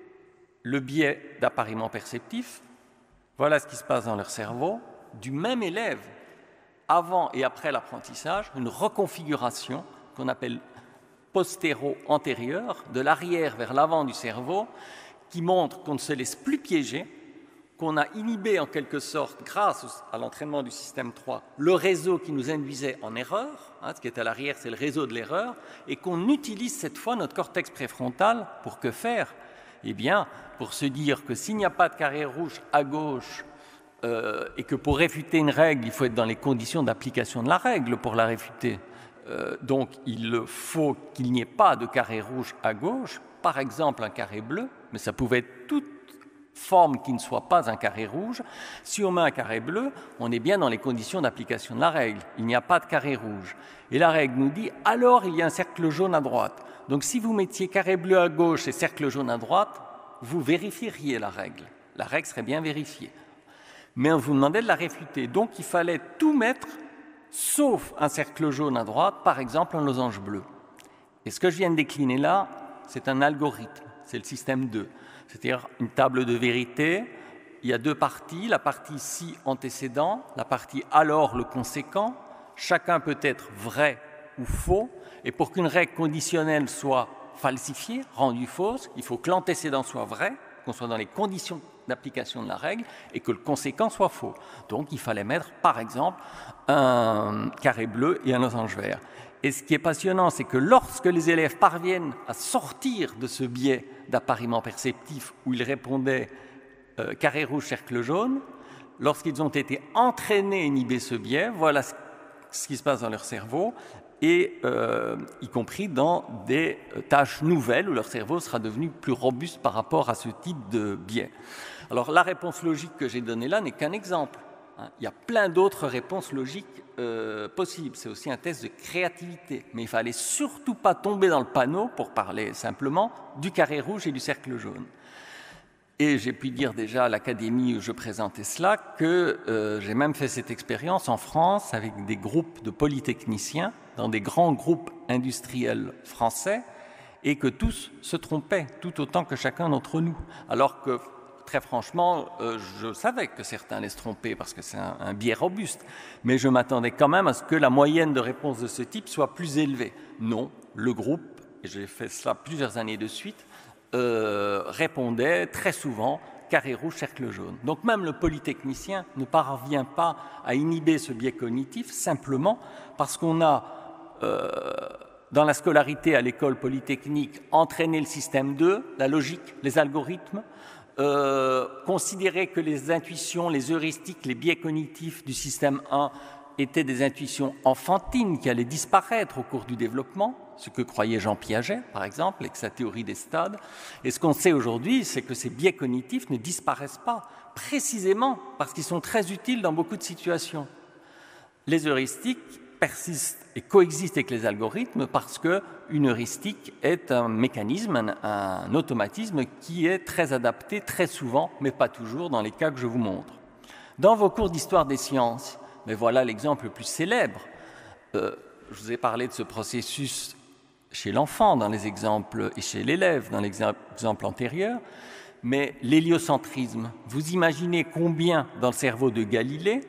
le biais d'appariement perceptif, voilà ce qui se passe dans leur cerveau. Du même élève, avant et après l'apprentissage, une reconfiguration qu'on appelle postéro-antérieure, de l'arrière vers l'avant du cerveau, qui montre qu'on ne se laisse plus piéger, qu'on a inhibé en quelque sorte, grâce à l'entraînement du système trois, le réseau qui nous induisait en erreur, hein, ce qui est à l'arrière, c'est le réseau de l'erreur, et qu'on utilise cette fois notre cortex préfrontal pour que faire? Eh bien, pour se dire que s'il n'y a pas de carré rouge à gauche, euh, et que pour réfuter une règle, il faut être dans les conditions d'application de la règle pour la réfuter, euh, donc il faut qu'il n'y ait pas de carré rouge à gauche, par exemple un carré bleu, mais ça pouvait être toute forme qui ne soit pas un carré rouge. Si on met un carré bleu, on est bien dans les conditions d'application de la règle. Il n'y a pas de carré rouge. Et la règle nous dit, alors il y a un cercle jaune à droite. Donc si vous mettiez carré bleu à gauche et cercle jaune à droite, vous vérifieriez la règle. La règle serait bien vérifiée. Mais on vous demandait de la réfuter. Donc il fallait tout mettre sauf un cercle jaune à droite, par exemple un losange bleu. Et ce que je viens de décliner là, c'est un algorithme, c'est le système deux, c'est-à-dire une table de vérité. Il y a deux parties, la partie ici antécédent, la partie alors le conséquent. Chacun peut être vrai ou faux, et pour qu'une règle conditionnelle soit falsifiée, rendue fausse, il faut que l'antécédent soit vrai, qu'on soit dans les conditions d'application de la règle, et que le conséquent soit faux. Donc il fallait mettre, par exemple, un carré bleu et un losange vert. Et ce qui est passionnant, c'est que lorsque les élèves parviennent à sortir de ce biais d'appariement perceptif où ils répondaient euh, carré rouge, cercle jaune, lorsqu'ils ont été entraînés à inhiber ce biais, voilà ce, ce qui se passe dans leur cerveau, et euh, y compris dans des tâches nouvelles où leur cerveau sera devenu plus robuste par rapport à ce type de biais. Alors la réponse logique que j'ai donnée là n'est qu'un exemple. Il y a plein d'autres réponses logiques euh, possibles. C'est aussi un test de créativité. Mais il ne fallait surtout pas tomber dans le panneau, pour parler simplement, du carré rouge et du cercle jaune. Et j'ai pu dire déjà à l'académie où je présentais cela que euh, j'ai même fait cette expérience en France avec des groupes de polytechniciens dans des grands groupes industriels français et que tous se trompaient, tout autant que chacun d'entre nous. Alors que très franchement, euh, je savais que certains allaient se tromper parce que c'est un, un biais robuste, mais je m'attendais quand même à ce que la moyenne de réponses de ce type soit plus élevée. Non, le groupe, et j'ai fait cela plusieurs années de suite, euh, répondait très souvent carré rouge, cercle jaune. Donc même le polytechnicien ne parvient pas à inhiber ce biais cognitif simplement parce qu'on a, euh, dans la scolarité à l'école polytechnique, entraîné le système deux, la logique, les algorithmes, Euh, considérer que les intuitions, les heuristiques, les biais cognitifs du système un étaient des intuitions enfantines qui allaient disparaître au cours du développement, ce que croyait Jean Piaget, par exemple, avec sa théorie des stades. Et ce qu'on sait aujourd'hui, c'est que ces biais cognitifs ne disparaissent pas, précisément parce qu'ils sont très utiles dans beaucoup de situations. Les heuristiques persistent et coexistent avec les algorithmes parce qu'une heuristique est un mécanisme, un, un automatisme qui est très adapté très souvent, mais pas toujours dans les cas que je vous montre. Dans vos cours d'histoire des sciences, mais voilà l'exemple le plus célèbre, euh, je vous ai parlé de ce processus chez l'enfant dans les exemples et chez l'élève dans l'exemple antérieur, mais l'héliocentrisme, vous imaginez combien dans le cerveau de Galilée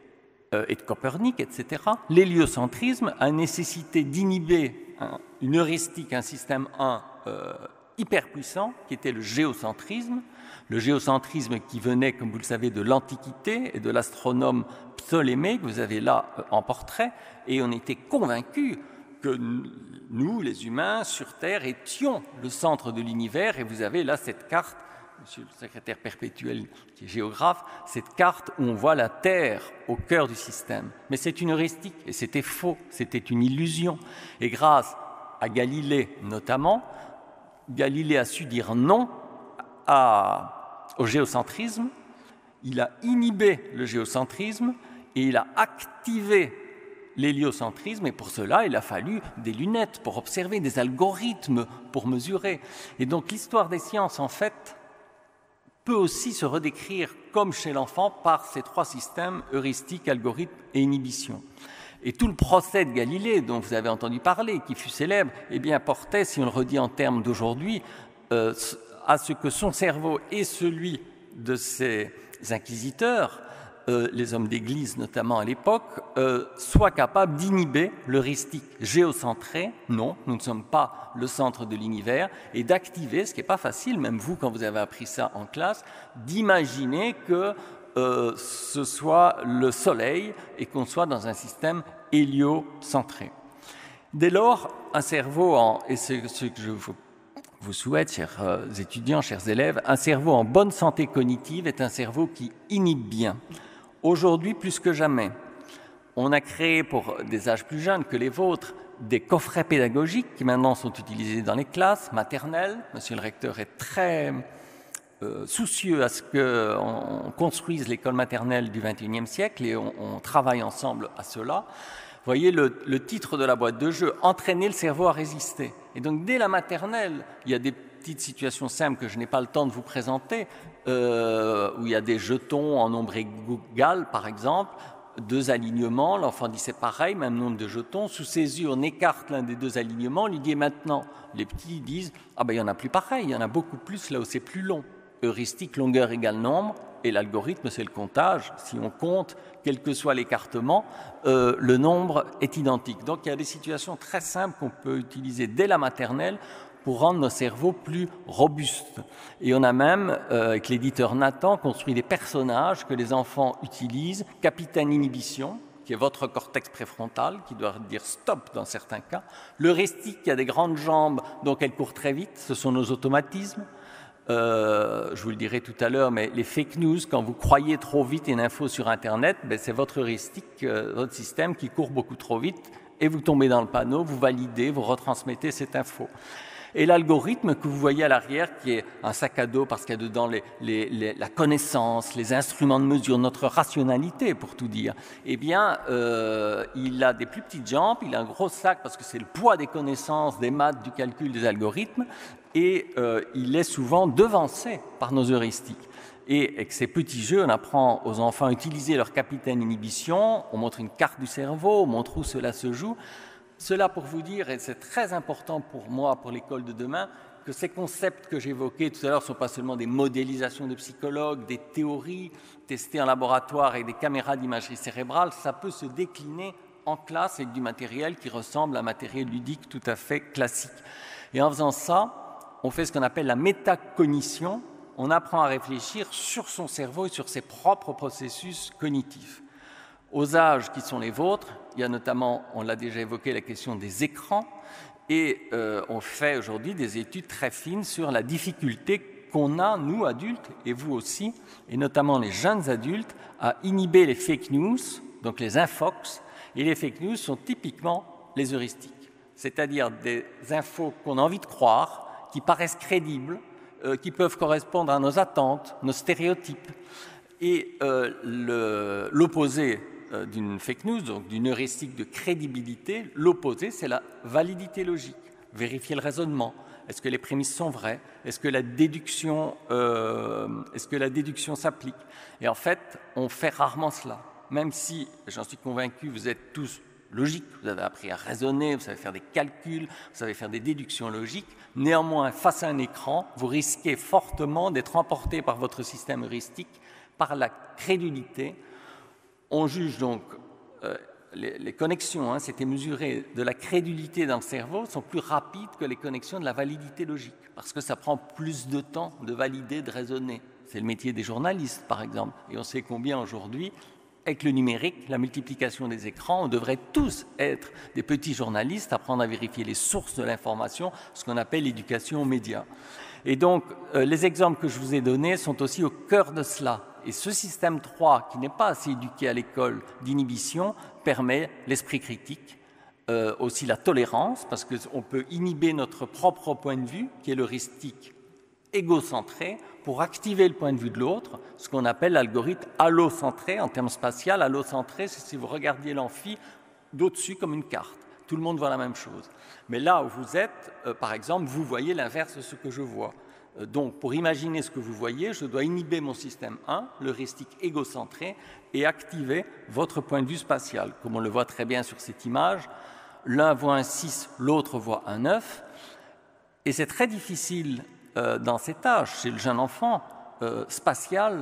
et de Copernic, et cetera, l'héliocentrisme a nécessité d'inhiber un, une heuristique, un système un euh, hyper puissant, qui était le géocentrisme, le géocentrisme qui venait, comme vous le savez, de l'Antiquité et de l'astronome Ptolémée, que vous avez là euh, en portrait, et on était convaincus que nous, les humains, sur Terre, étions le centre de l'univers, et vous avez là cette carte, Monsieur le secrétaire perpétuel qui est géographe, cette carte où on voit la Terre au cœur du système. Mais c'est une heuristique, et c'était faux, c'était une illusion. Et grâce à Galilée notamment, Galilée a su dire non à, au géocentrisme, il a inhibé le géocentrisme et il a activé l'héliocentrisme, et pour cela, il a fallu des lunettes pour observer, des algorithmes pour mesurer. Et donc l'histoire des sciences, en fait, peut aussi se redécrire comme chez l'enfant par ces trois systèmes, heuristique, algorithme et inhibition. Et tout le procès de Galilée, dont vous avez entendu parler, qui fut célèbre, eh bien, portait, si on le redit en termes d'aujourd'hui, euh, à ce que son cerveau et celui de ses inquisiteurs, euh, les hommes d'église notamment à l'époque, euh, soient capables d'inhiber l'heuristique géocentrée, non, nous ne sommes pas le centre de l'univers, et d'activer, ce qui n'est pas facile, même vous quand vous avez appris ça en classe, d'imaginer que euh, ce soit le Soleil et qu'on soit dans un système héliocentré. Dès lors, un cerveau, en, et c'est ce que je vous, vous souhaite, chers euh, étudiants, chers élèves, un cerveau en bonne santé cognitive est un cerveau qui inhibe bien. Aujourd'hui, plus que jamais, on a créé pour des âges plus jeunes que les vôtres des coffrets pédagogiques qui maintenant sont utilisés dans les classes maternelles. Monsieur le recteur est très euh, soucieux à ce qu'on construise l'école maternelle du vingt et unième siècle et on, on travaille ensemble à cela. Vous voyez le, le titre de la boîte de jeu, « Entraîner le cerveau à résister ». Et donc dès la maternelle, il y a des petites situations simples que je n'ai pas le temps de vous présenter, euh, où il y a des jetons en nombre égal, par exemple, deux alignements, l'enfant dit c'est pareil, même nombre de jetons, sous ses yeux on écarte l'un des deux alignements, on lui dit maintenant, les petits disent ah ben il y en a plus pareil, il y en a beaucoup plus là où c'est plus long. Heuristique, longueur égale nombre, et l'algorithme c'est le comptage, si on compte, quel que soit l'écartement, euh, le nombre est identique. Donc il y a des situations très simples qu'on peut utiliser dès la maternelle pour rendre nos cerveaux plus robustes. Et on a même, euh, avec l'éditeur Nathan, construit des personnages que les enfants utilisent. Capitaine Inhibition, qui est votre cortex préfrontal, qui doit dire stop dans certains cas. L'heuristique, qui a des grandes jambes, donc elle court très vite, ce sont nos automatismes. Euh, je vous le dirai tout à l'heure, mais les fake news, quand vous croyez trop vite une info sur Internet, ben c'est votre heuristique, euh, votre système qui court beaucoup trop vite, et vous tombez dans le panneau, vous validez, vous retransmettez cette info. Et l'algorithme que vous voyez à l'arrière, qui est un sac à dos parce qu'il y a dedans les, les, les, la connaissance, les instruments de mesure, notre rationalité pour tout dire, eh bien, euh, il a des plus petites jambes, il a un gros sac parce que c'est le poids des connaissances, des maths, du calcul, des algorithmes, et euh, il est souvent devancé par nos heuristiques. Et avec ces petits jeux, on apprend aux enfants à utiliser leur capitaine inhibition, on montre une carte du cerveau, on montre où cela se joue. Cela pour vous dire, et c'est très important pour moi, pour l'école de demain, que ces concepts que j'évoquais tout à l'heure ne sont pas seulement des modélisations de psychologues, des théories testées en laboratoire et des caméras d'imagerie cérébrale, ça peut se décliner en classe avec du matériel qui ressemble à un matériel ludique tout à fait classique. Et en faisant ça, on fait ce qu'on appelle la métacognition, on apprend à réfléchir sur son cerveau et sur ses propres processus cognitifs. Aux âges qui sont les vôtres, il y a notamment, on l'a déjà évoqué, la question des écrans, et euh, on fait aujourd'hui des études très fines sur la difficulté qu'on a, nous adultes, et vous aussi, et notamment les jeunes adultes, à inhiber les fake news, donc les infox, et les fake news sont typiquement les heuristiques, c'est-à-dire des infos qu'on a envie de croire, qui paraissent crédibles, euh, qui peuvent correspondre à nos attentes, nos stéréotypes, et euh, le, l'opposé d'une fake news, donc d'une heuristique de crédibilité, l'opposé, c'est la validité logique. Vérifier le raisonnement. Est-ce que les prémices sont vraies? Est-ce que la déduction, euh, est-ce que la déduction s'applique? Et en fait, on fait rarement cela. Même si, j'en suis convaincu, vous êtes tous logiques, vous avez appris à raisonner, vous savez faire des calculs, vous savez faire des déductions logiques. Néanmoins, face à un écran, vous risquez fortement d'être emporté par votre système heuristique, par la crédulité. On juge donc euh, les, les connexions, hein, c'était mesuré, de la crédulité dans le cerveau sont plus rapides que les connexions de la validité logique, parce que ça prend plus de temps de valider, de raisonner. C'est le métier des journalistes, par exemple. Et on sait combien aujourd'hui, avec le numérique, la multiplication des écrans, on devrait tous être des petits journalistes, apprendre à vérifier les sources de l'information, ce qu'on appelle l'éducation aux médias. Et donc, euh, les exemples que je vous ai donnés sont aussi au cœur de cela. Et ce système trois, qui n'est pas assez éduqué à l'école d'inhibition, permet l'esprit critique, euh, aussi la tolérance, parce qu'on peut inhiber notre propre point de vue, qui est l'heuristique égocentré, pour activer le point de vue de l'autre, ce qu'on appelle l'algorithme allocentré, en termes spatial. Allocentré, c'est si vous regardiez l'amphi d'au-dessus comme une carte. Tout le monde voit la même chose. Mais là où vous êtes, euh, par exemple, vous voyez l'inverse de ce que je vois. Euh, donc, pour imaginer ce que vous voyez, je dois inhiber mon système un, l'heuristique égocentré, et activer votre point de vue spatial. Comme on le voit très bien sur cette image, l'un voit un six, l'autre voit un neuf. Et c'est très difficile euh, dans cet âge, chez le jeune enfant, euh, spatial,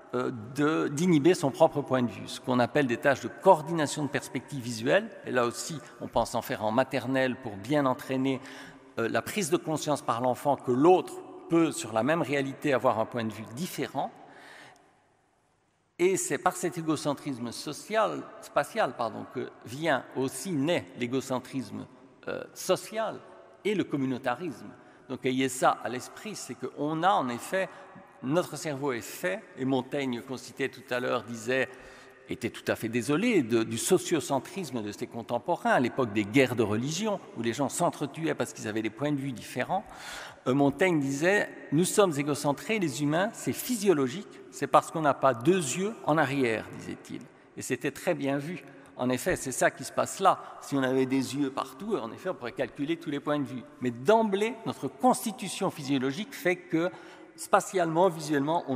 De, d'inhiber son propre point de vue, ce qu'on appelle des tâches de coordination de perspective visuelle. Et là aussi, on pense en faire en maternelle pour bien entraîner euh, la prise de conscience par l'enfant que l'autre peut, sur la même réalité, avoir un point de vue différent. Et c'est par cet égocentrisme social, spatial pardon, que vient aussi naît l'égocentrisme euh, social et le communautarisme. Donc ayez ça à l'esprit, c'est qu'on a en effet... Notre cerveau est fait, et Montaigne, qu'on citait tout à l'heure, disait, était tout à fait désolé de, du sociocentrisme de ses contemporains, à l'époque des guerres de religion, où les gens s'entretuaient parce qu'ils avaient des points de vue différents. Euh, Montaigne disait, nous sommes égocentrés, les humains, c'est physiologique, c'est parce qu'on n'a pas deux yeux en arrière, disait-il. Et c'était très bien vu. En effet, c'est ça qui se passe là. Si on avait des yeux partout, en effet, on pourrait calculer tous les points de vue. Mais d'emblée, notre constitution physiologique fait que spatialement, visuellement, on a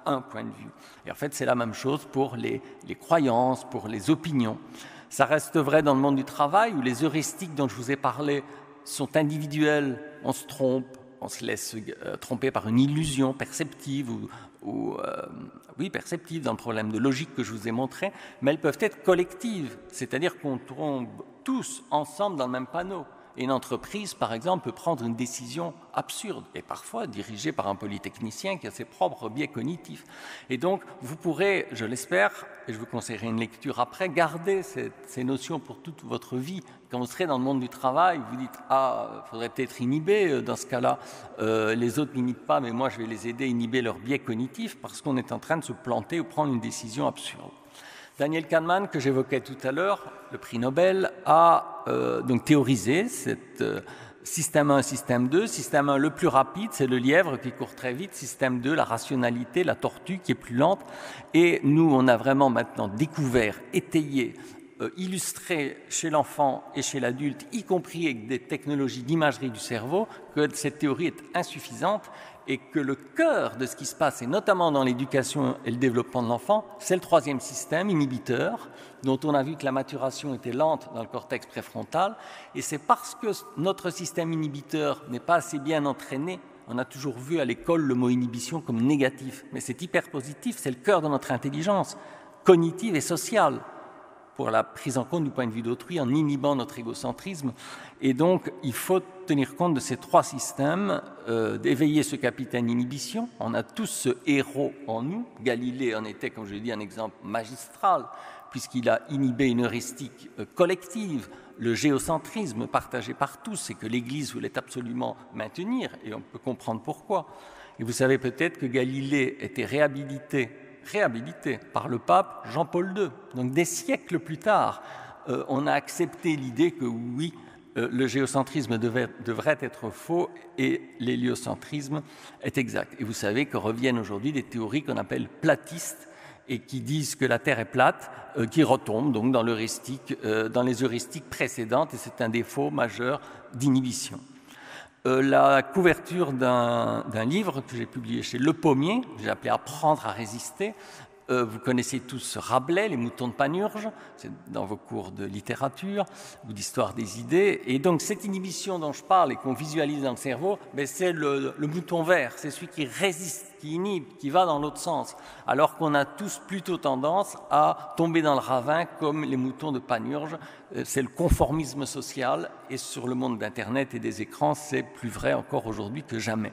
un point de vue. Et en fait, c'est la même chose pour les, les croyances, pour les opinions. Ça reste vrai dans le monde du travail, où les heuristiques dont je vous ai parlé sont individuelles, on se trompe, on se laisse euh, tromper par une illusion perceptive ou, ou euh, oui, perceptive dans le problème de logique que je vous ai montré, mais elles peuvent être collectives, c'est-à-dire qu'on tombe tous ensemble dans le même panneau. Et une entreprise, par exemple, peut prendre une décision absurde et parfois dirigée par un polytechnicien qui a ses propres biais cognitifs. Et donc, vous pourrez, je l'espère, et je vous conseillerai une lecture après, garder ces, ces notions pour toute votre vie. Quand vous serez dans le monde du travail, vous dites « Ah, il faudrait peut-être inhiber, dans ce cas-là, euh, les autres n'inhibent pas, mais moi je vais les aider à inhiber leurs biais cognitifs parce qu'on est en train de se planter ou prendre une décision absurde. » Daniel Kahneman, que j'évoquais tout à l'heure, le prix Nobel, a euh, donc théorisé cette euh, système un, système deux. Système un, le plus rapide, c'est le lièvre qui court très vite. Système deux, la rationalité, la tortue qui est plus lente. Et nous, on a vraiment maintenant découvert, étayé, euh, illustré chez l'enfant et chez l'adulte, y compris avec des technologies d'imagerie du cerveau, que cette théorie est insuffisante et que le cœur de ce qui se passe, et notamment dans l'éducation et le développement de l'enfant, c'est le troisième système inhibiteur, dont on a vu que la maturation était lente dans le cortex préfrontal, et c'est parce que notre système inhibiteur n'est pas assez bien entraîné. On a toujours vu à l'école le mot inhibition comme négatif, mais c'est hyper positif, c'est le cœur de notre intelligence cognitive et sociale, pour la prise en compte du point de vue d'autrui en inhibant notre égocentrisme. Et donc, il faut tenir compte de ces trois systèmes, euh, d'éveiller ce capitaine inhibition. On a tous ce héros en nous. Galilée en était, comme je l'ai dit, un exemple magistral, puisqu'il a inhibé une heuristique euh, collective, le géocentrisme partagé par tous, et que l'Église voulait absolument maintenir, et on peut comprendre pourquoi. Et vous savez peut-être que Galilée était réhabilité réhabilité par le pape Jean-Paul deux. Donc des siècles plus tard, euh, on a accepté l'idée que oui, euh, le géocentrisme devait, devrait être faux et l'héliocentrisme est exact. Et vous savez que reviennent aujourd'hui des théories qu'on appelle platistes et qui disent que la Terre est plate, euh, qui retombent donc dans, l'heuristique, euh, dans les heuristiques précédentes, et c'est un défaut majeur d'inhibition. Euh, la couverture d'un, d'un livre que j'ai publié chez Le Pommier, que j'ai appelé « Apprendre à résister ». Euh, vous connaissez tous Rabelais, les moutons de Panurge, c'est dans vos cours de littérature ou d'histoire des idées. Et donc cette inhibition dont je parle et qu'on visualise dans le cerveau, ben, c'est le, le mouton vert, c'est celui qui résiste, qui inhibe, qui va dans l'autre sens. Alors qu'on a tous plutôt tendance à tomber dans le ravin comme les moutons de Panurge. Euh, c'est le conformisme social, et sur le monde d'Internet et des écrans, c'est plus vrai encore aujourd'hui que jamais.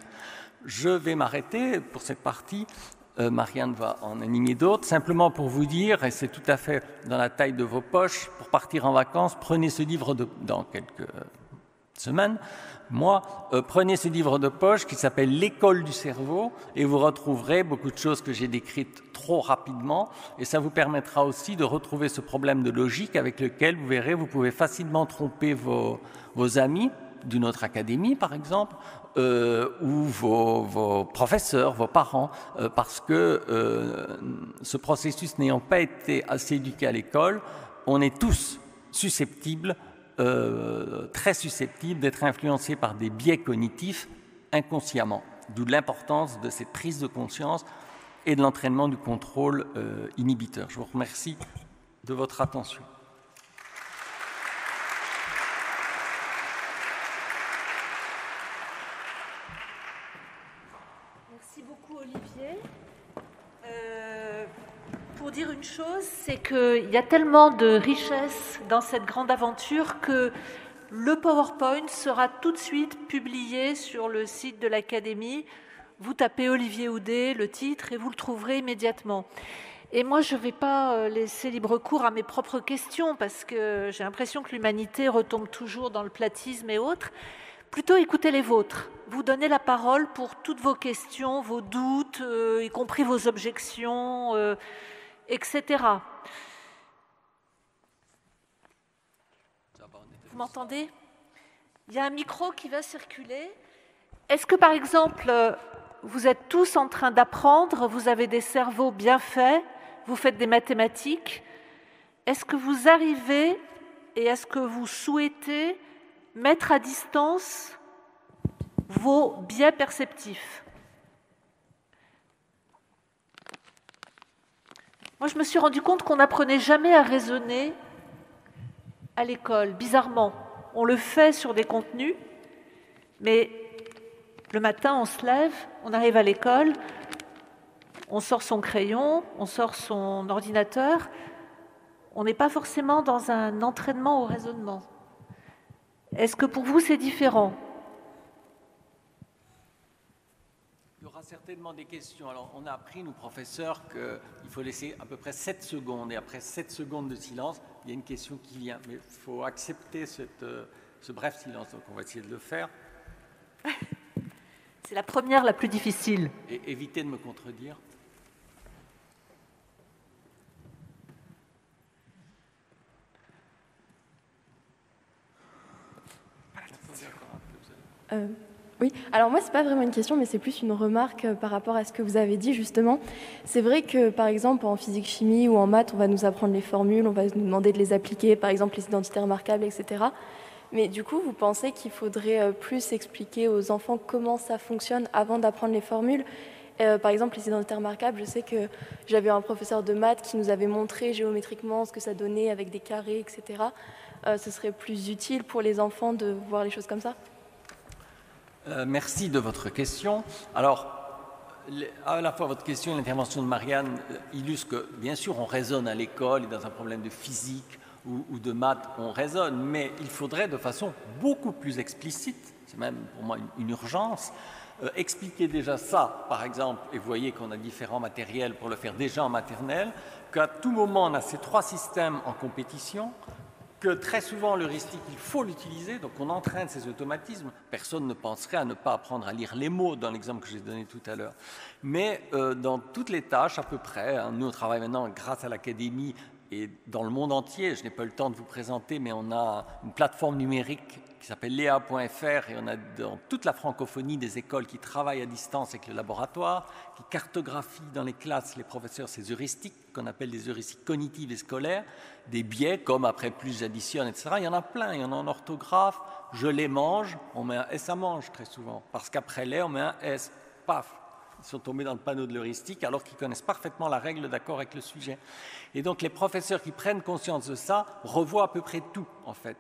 Je vais m'arrêter pour cette partie. Euh, Marianne va en animer d'autres, simplement pour vous dire, et c'est tout à fait dans la taille de vos poches, pour partir en vacances, prenez ce livre de, dans quelques semaines, moi, euh, prenez ce livre de poche qui s'appelle « L'école du cerveau » et vous retrouverez beaucoup de choses que j'ai décrites trop rapidement, et ça vous permettra aussi de retrouver ce problème de logique avec lequel, vous verrez, vous pouvez facilement tromper vos, vos amis d'une autre académie, par exemple, Euh, ou vos, vos professeurs, vos parents, euh, parce que euh, ce processus n'ayant pas été assez éduqué à l'école, on est tous susceptibles, euh, très susceptibles d'être influencés par des biais cognitifs inconsciemment, d'où l'importance de cette prise de conscience et de l'entraînement du contrôle euh, inhibiteur. Je vous remercie de votre attention. Dire une chose, c'est qu'il y a tellement de richesse dans cette grande aventure que le PowerPoint sera tout de suite publié sur le site de l'Académie. Vous tapez Olivier Houdet, le titre, et vous le trouverez immédiatement. Et moi, je ne vais pas laisser libre cours à mes propres questions parce que j'ai l'impression que l'humanité retombe toujours dans le platisme et autres. Plutôt écoutez les vôtres. Vous donnez la parole pour toutes vos questions, vos doutes, euh, y compris vos objections, euh, et cetera. Vous m'entendez? Il y a un micro qui va circuler. Est-ce que, par exemple, vous êtes tous en train d'apprendre, vous avez des cerveaux bien faits, vous faites des mathématiques? Est-ce que vous arrivez et est-ce que vous souhaitez mettre à distance vos biais perceptifs? Moi, je me suis rendu compte qu'on n'apprenait jamais à raisonner à l'école, bizarrement. On le fait sur des contenus, mais le matin, on se lève, on arrive à l'école, on sort son crayon, on sort son ordinateur. On n'est pas forcément dans un entraînement au raisonnement. Est-ce que pour vous, c'est différent ? Il y aura certainement des questions. Alors, on a appris, nous, professeurs, qu'il faut laisser à peu près sept secondes. Et après sept secondes de silence, il y a une question qui vient. Mais il faut accepter cette, euh, ce bref silence. Donc, on va essayer de le faire. C'est la première, la plus difficile. Et évitez de me contredire. Euh, oui, alors moi, c'est pas vraiment une question, mais c'est plus une remarque euh, par rapport à ce que vous avez dit, justement. C'est vrai que, par exemple, en physique-chimie ou en maths, on va nous apprendre les formules, on va nous demander de les appliquer, par exemple, les identités remarquables, et cetera. Mais du coup, vous pensez qu'il faudrait euh, plus expliquer aux enfants comment ça fonctionne avant d'apprendre les formules ? euh, Par exemple, les identités remarquables, je sais que j'avais un professeur de maths qui nous avait montré géométriquement ce que ça donnait avec des carrés, et cetera. Euh, ce serait plus utile pour les enfants de voir les choses comme ça ? Euh, merci de votre question. Alors, les, à la fois votre question et l'intervention de Marianne euh, illustrent que, bien sûr, on raisonne à l'école et dans un problème de physique ou, ou de maths, on raisonne, mais il faudrait de façon beaucoup plus explicite, c'est même pour moi une, une urgence, euh, expliquer déjà ça, par exemple, et vous voyez qu'on a différents matériels pour le faire déjà en maternelle, qu'à tout moment on a ces trois systèmes en compétition, que très souvent l'heuristique, il faut l'utiliser, donc on entraîne ces automatismes. Personne ne penserait à ne pas apprendre à lire les mots dans l'exemple que j'ai donné tout à l'heure. Mais euh, dans toutes les tâches, à peu près, hein, nous on travaille maintenant grâce à l'Académie et dans le monde entier, je n'ai pas eu le temps de vous présenter, mais on a une plateforme numérique qui s'appelle Léa point F R et on a dans toute la francophonie des écoles qui travaillent à distance avec le laboratoire, qui cartographient dans les classes les professeurs ces heuristiques qu'on appelle des heuristiques cognitives et scolaires, des biais comme après plus j'additionne, et cetera. Il y en a plein, il y en a en orthographe, je les mange, on met un S à mange très souvent, parce qu'après les on met un S, paf. Ils sont tombés dans le panneau de l'heuristique alors qu'ils connaissent parfaitement la règle d'accord avec le sujet. Et donc les professeurs qui prennent conscience de ça revoient à peu près tout en fait.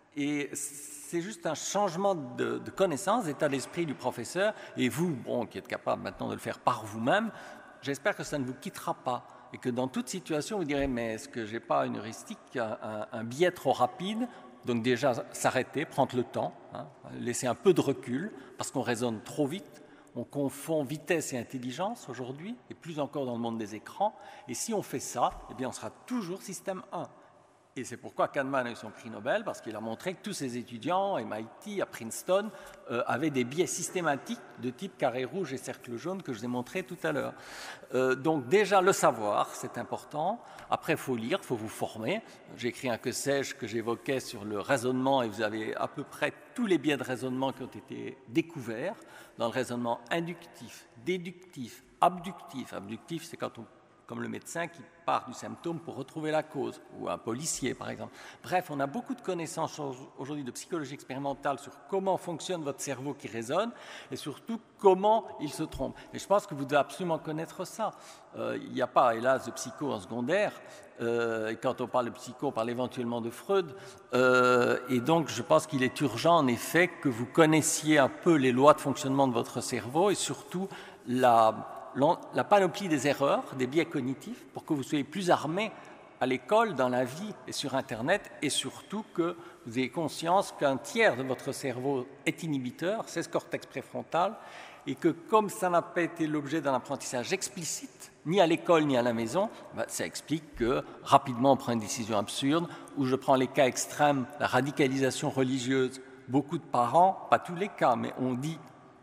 Et c'est juste un changement de, de connaissance, d'état d'esprit du professeur. Et vous, bon, qui êtes capable maintenant de le faire par vous-même, j'espère que ça ne vous quittera pas. Et que dans toute situation, vous direz, mais est-ce que je n'ai pas une heuristique, un, un, un biais trop rapide ? Donc déjà, s'arrêter, prendre le temps, hein, laisser un peu de recul, parce qu'on raisonne trop vite. On confond vitesse et intelligence aujourd'hui, et plus encore dans le monde des écrans. Et si on fait ça, eh bien on sera toujours système un. Et c'est pourquoi Kahneman a eu son prix Nobel, parce qu'il a montré que tous ses étudiants, à M I T, à Princeton, euh, avaient des biais systématiques de type carré rouge et cercle jaune que je vous ai montré tout à l'heure. Euh, donc déjà, le savoir, c'est important. Après, il faut lire, il faut vous former. J'ai écrit un que sais-je que j'évoquais sur le raisonnement, et vous avez à peu près tous les biais de raisonnement qui ont été découverts dans le raisonnement inductif, déductif, abductif. Abductif, c'est quand on comme le médecin qui part du symptôme pour retrouver la cause, ou un policier par exemple. Bref, on a beaucoup de connaissances aujourd'hui de psychologie expérimentale sur comment fonctionne votre cerveau qui raisonne, et surtout comment il se trompe. Et je pense que vous devez absolument connaître ça. Euh, il n'y a pas, hélas, de psycho en secondaire, euh, et quand on parle de psycho, on parle éventuellement de Freud, euh, et donc je pense qu'il est urgent en effet que vous connaissiez un peu les lois de fonctionnement de votre cerveau, et surtout la... la panoplie des erreurs, des biais cognitifs, pour que vous soyez plus armés à l'école, dans la vie et sur Internet, et surtout que vous ayez conscience qu'un tiers de votre cerveau est inhibiteur, c'est ce cortex préfrontal, et que comme ça n'a pas été l'objet d'un apprentissage explicite, ni à l'école ni à la maison, ben ça explique que rapidement on prend une décision absurde, ou je prends les cas extrêmes, la radicalisation religieuse. Beaucoup de parents, pas tous les cas, mais on dit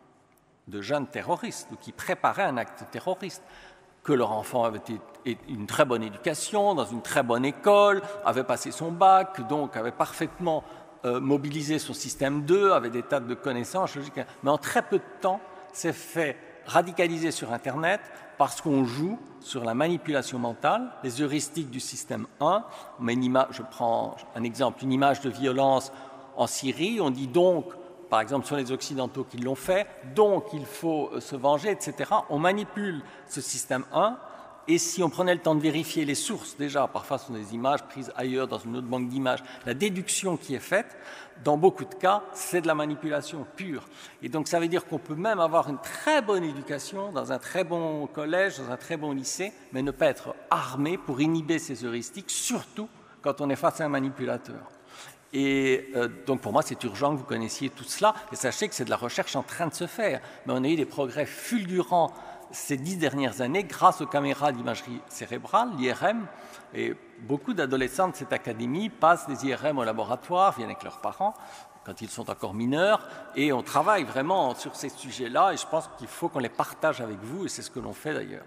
de jeunes terroristes ou qui préparaient un acte terroriste, que leur enfant avait une très bonne éducation, dans une très bonne école, avait passé son bac, donc avait parfaitement euh, mobilisé son système deux, avait des tas de connaissances, mais en très peu de temps, s'est fait radicaliser sur Internet parce qu'on joue sur la manipulation mentale, les heuristiques du système un. Mais une image, je prends un exemple, une image de violence en Syrie, on dit donc, par exemple sur les Occidentaux qui l'ont fait, donc il faut se venger, et cetera. On manipule ce système un Et si on prenait le temps de vérifier les sources, déjà, parfois ce sont des images prises ailleurs, dans une autre banque d'images, la déduction qui est faite, dans beaucoup de cas, c'est de la manipulation pure. Et donc ça veut dire qu'on peut même avoir une très bonne éducation dans un très bon collège, dans un très bon lycée, mais ne pas être armé pour inhiber ces heuristiques, surtout quand on est face à un manipulateur. Et euh, donc pour moi, c'est urgent que vous connaissiez tout cela. Et sachez que c'est de la recherche en train de se faire. Mais on a eu des progrès fulgurants ces dix dernières années grâce aux caméras d'imagerie cérébrale, l'I R M. Et beaucoup d'adolescents de cette académie passent des I R M au laboratoire, viennent avec leurs parents quand ils sont encore mineurs. Et on travaille vraiment sur ces sujets-là. Et je pense qu'il faut qu'on les partage avec vous. Et c'est ce que l'on fait d'ailleurs.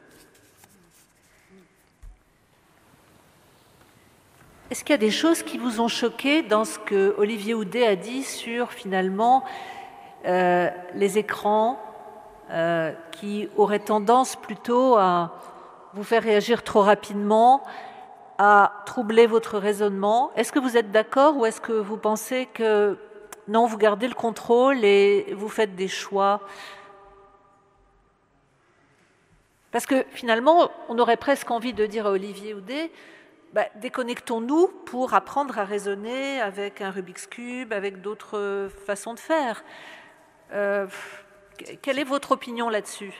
Est-ce qu'il y a des choses qui vous ont choqué dans ce que Olivier Houdet a dit sur, finalement, euh, les écrans euh, qui auraient tendance plutôt à vous faire réagir trop rapidement, à troubler votre raisonnement? Est-ce que vous êtes d'accord ou est-ce que vous pensez que non, vous gardez le contrôle et vous faites des choix? Parce que, finalement, on aurait presque envie de dire à Olivier Houdet, bah, déconnectons-nous pour apprendre à raisonner avec un Rubik's Cube, avec d'autres façons de faire. Euh, quelle est votre opinion là-dessus?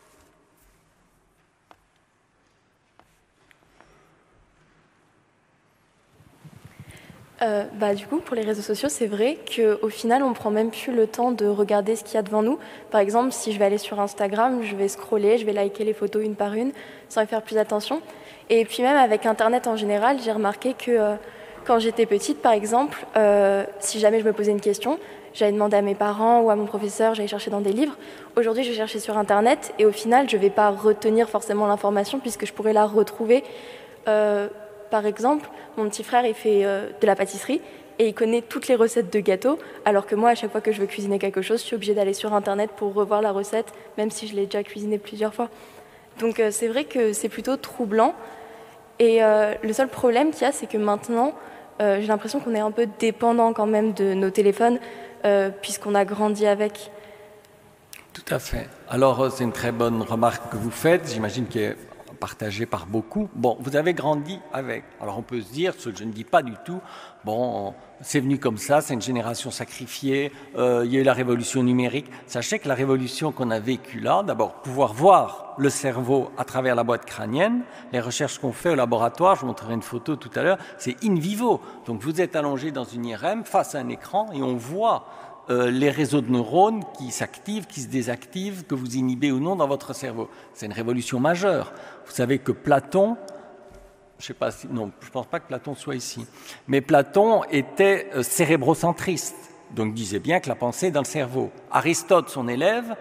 Euh, bah, du coup, pour les réseaux sociaux, c'est vrai qu'au final, on ne prend même plus le temps de regarder ce qu'il y a devant nous. Par exemple, si je vais aller sur Instagram, je vais scroller, je vais liker les photos une par une, sans y faire plus attention. Et puis même avec Internet en général, j'ai remarqué que euh, quand j'étais petite, par exemple, euh, si jamais je me posais une question, j'allais demander à mes parents ou à mon professeur, j'allais chercher dans des livres. Aujourd'hui, je vais chercher sur Internet et au final, je ne vais pas retenir forcément l'information puisque je pourrais la retrouver. Euh, par exemple, mon petit frère, il fait euh, de la pâtisserie et il connaît toutes les recettes de gâteaux, alors que moi, à chaque fois que je veux cuisiner quelque chose, je suis obligée d'aller sur Internet pour revoir la recette, même si je l'ai déjà cuisinée plusieurs fois. Donc euh, c'est vrai que c'est plutôt troublant. Et euh, le seul problème qu'il y a, c'est que maintenant, euh, j'ai l'impression qu'on est un peu dépendant quand même de nos téléphones, euh, puisqu'on a grandi avec. Tout à fait. Alors, c'est une très bonne remarque que vous faites. J'imagine qu'elle est partagée par beaucoup. Bon, vous avez grandi avec. Alors, on peut se dire, ce que je ne dis pas du tout, bon, c'est venu comme ça, c'est une génération sacrifiée, euh, il y a eu la révolution numérique. Sachez que la révolution qu'on a vécue là, d'abord, pouvoir voir le cerveau à travers la boîte crânienne, les recherches qu'on fait au laboratoire, je vous montrerai une photo tout à l'heure, c'est in vivo. Donc, vous êtes allongé dans une I R M face à un écran et on voit euh, les réseaux de neurones qui s'activent, qui se désactivent, que vous inhibez ou non dans votre cerveau. C'est une révolution majeure. Vous savez que Platon, je sais pas si, non, je ne pense pas que Platon soit ici, mais Platon était euh, cérébrocentriste, donc disait bien que la pensée est dans le cerveau. Aristote, son élève,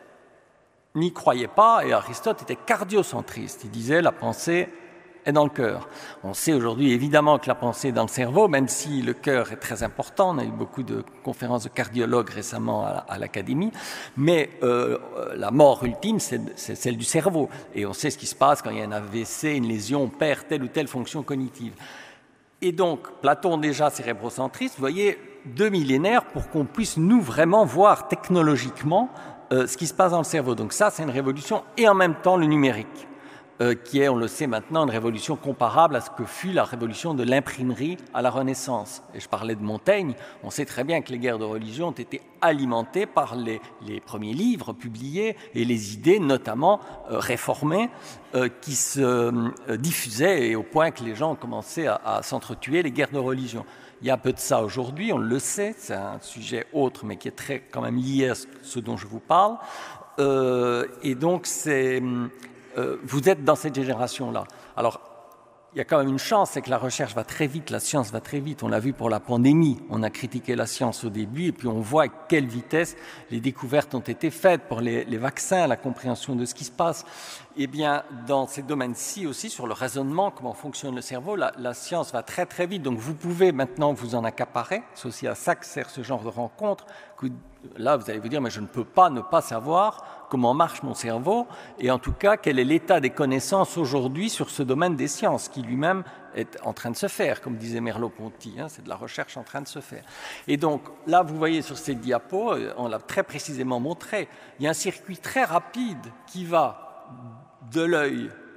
n'y croyait pas, et Aristote était cardiocentriste. Il disait la pensée est dans le cœur. On sait aujourd'hui évidemment que la pensée est dans le cerveau, même si le cœur est très important. On a eu beaucoup de conférences de cardiologues récemment à, à l'Académie, mais euh, la mort ultime, c'est, c'est celle du cerveau. Et on sait ce qui se passe quand il y a un A V C, une lésion, on perd telle ou telle fonction cognitive. Et donc, Platon déjà cérébrocentriste, vous voyez, deux millénaires pour qu'on puisse nous vraiment voir technologiquement euh, ce qui se passe dans le cerveau. Donc ça, c'est une révolution, et en même temps le numérique. Euh, qui est, on le sait maintenant, une révolution comparable à ce que fut la révolution de l'imprimerie à la Renaissance. Et je parlais de Montaigne, on sait très bien que les guerres de religion ont été alimentées par les, les premiers livres publiés et les idées, notamment euh, réformées, euh, qui se euh, diffusaient et au point que les gens ont commencé à, à s'entretuer, les guerres de religion. Il y a un peu de ça aujourd'hui, on le sait, c'est un sujet autre, mais qui est très quand même lié à ce dont je vous parle. Euh, et donc, c'est... Euh, vous êtes dans cette génération-là. Alors, il y a quand même une chance, c'est que la recherche va très vite, la science va très vite. On l'a vu pour la pandémie, on a critiqué la science au début, et puis on voit à quelle vitesse les découvertes ont été faites pour les, les vaccins, la compréhension de ce qui se passe. Eh bien, dans ces domaines-ci aussi, sur le raisonnement, comment fonctionne le cerveau, la, la science va très très vite. Donc vous pouvez maintenant vous en accaparer. C'est aussi à ça que sert ce genre de rencontre. Que, là, vous allez vous dire, mais je ne peux pas ne pas savoir comment marche mon cerveau, et en tout cas, quel est l'état des connaissances aujourd'hui sur ce domaine des sciences, qui lui-même est en train de se faire, comme disait Merleau-Ponty, hein, c'est de la recherche en train de se faire. Et donc, là, vous voyez sur ces diapos, on l'a très précisément montré, il y a un circuit très rapide qui va de l'œil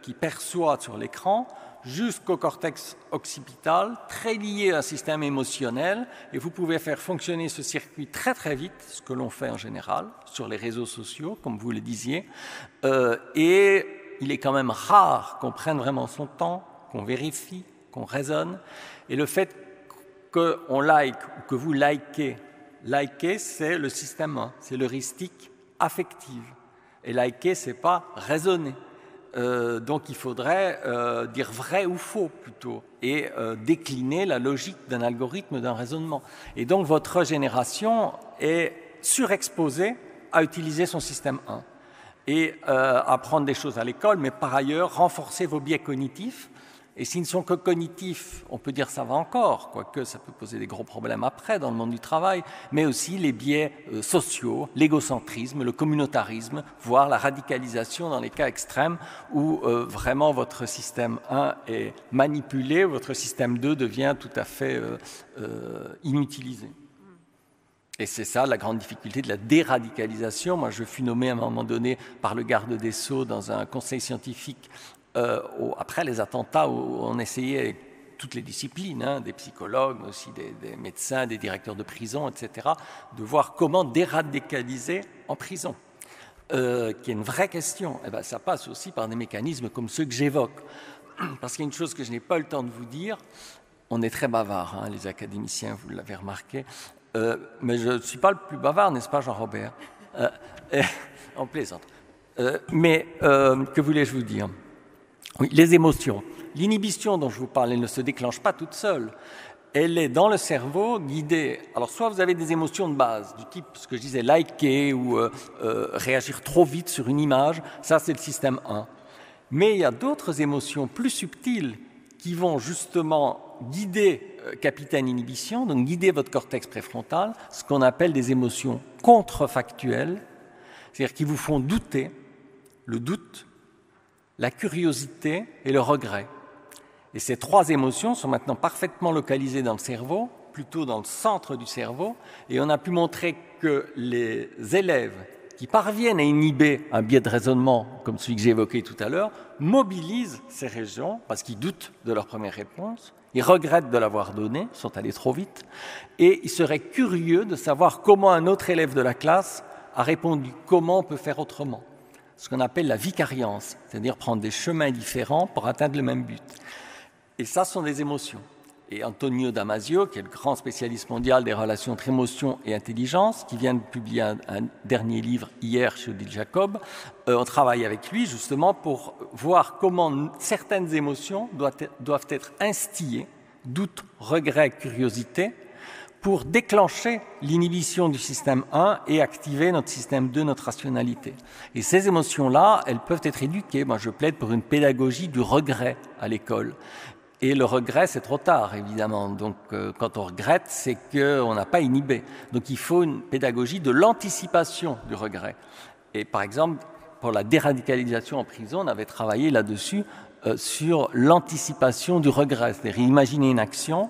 qui perçoit sur l'écran jusqu'au cortex occipital, très lié à un système émotionnel, et vous pouvez faire fonctionner ce circuit très très vite, ce que l'on fait en général sur les réseaux sociaux, comme vous le disiez, euh, et il est quand même rare qu'on prenne vraiment son temps, qu'on vérifie, qu'on raisonne, et le fait qu'on like ou que vous likez, liker c'est le système un, c'est l'heuristique affective, et liker c'est pas raisonner. Euh, donc il faudrait euh, dire vrai ou faux plutôt et euh, décliner la logique d'un algorithme, d'un raisonnement. Et donc votre génération est surexposée à utiliser son système un et euh, apprendre des choses à l'école, mais par ailleurs renforcer vos biais cognitifs. Et s'ils ne sont que cognitifs, on peut dire ça va encore, quoique ça peut poser des gros problèmes après dans le monde du travail, mais aussi les biais euh, sociaux, l'égocentrisme, le communautarisme, voire la radicalisation dans les cas extrêmes où euh, vraiment votre système un est manipulé, votre système deux devient tout à fait euh, euh, inutilisé. Et c'est ça la grande difficulté de la déradicalisation. Moi, je fus nommé à un moment donné par le garde des Sceaux dans un conseil scientifique Euh, au, après les attentats où on essayait toutes les disciplines, hein, des psychologues, mais aussi des, des médecins, des directeurs de prison, et cetera, de voir comment déradicaliser en prison, euh, qui est une vraie question. Et ben, ça passe aussi par des mécanismes comme ceux que j'évoque. Parce qu'il y a une chose que je n'ai pas le temps de vous dire, on est très bavards, hein, les académiciens, vous l'avez remarqué, euh, mais je ne suis pas le plus bavard, n'est-ce pas Jean-Robert euh, euh, On plaisante. Euh, mais euh, que voulais-je vous dire ? Oui, les émotions. L'inhibition dont je vous parle, elle ne se déclenche pas toute seule. Elle est dans le cerveau guidée. Alors, soit vous avez des émotions de base, du type, ce que je disais, liker ou euh, euh, réagir trop vite sur une image, ça c'est le système un. Mais il y a d'autres émotions plus subtiles qui vont justement guider euh, capitaine inhibition, donc guider votre cortex préfrontal, ce qu'on appelle des émotions contrefactuelles, c'est-à-dire qui vous font douter, le doute, la curiosité et le regret. Et ces trois émotions sont maintenant parfaitement localisées dans le cerveau, plutôt dans le centre du cerveau, et on a pu montrer que les élèves qui parviennent à inhiber un biais de raisonnement, comme celui que j'ai évoqué tout à l'heure, mobilisent ces régions parce qu'ils doutent de leur première réponse, ils regrettent de l'avoir donnée, sont allés trop vite, et ils seraient curieux de savoir comment un autre élève de la classe a répondu, comment on peut faire autrement. Ce qu'on appelle la vicariance, c'est-à-dire prendre des chemins différents pour atteindre le même but. Et ça, ce sont des émotions. Et Antonio Damasio, qui est le grand spécialiste mondial des relations entre émotion et intelligence, qui vient de publier un, un dernier livre hier chez Odile Jacob, euh, on travaille avec lui justement pour voir comment certaines émotions doivent être, doivent être instillées, doute, regret, curiosité, pour déclencher l'inhibition du système un et activer notre système deux, notre rationalité. Et ces émotions-là, elles peuvent être éduquées. Moi, je plaide pour une pédagogie du regret à l'école. Et le regret, c'est trop tard, évidemment. Donc, euh, quand on regrette, c'est qu'on n'a pas inhibé. Donc, il faut une pédagogie de l'anticipation du regret. Et par exemple, pour la déradicalisation en prison, on avait travaillé là-dessus euh, sur l'anticipation du regret. C'est-à-dire imaginer une action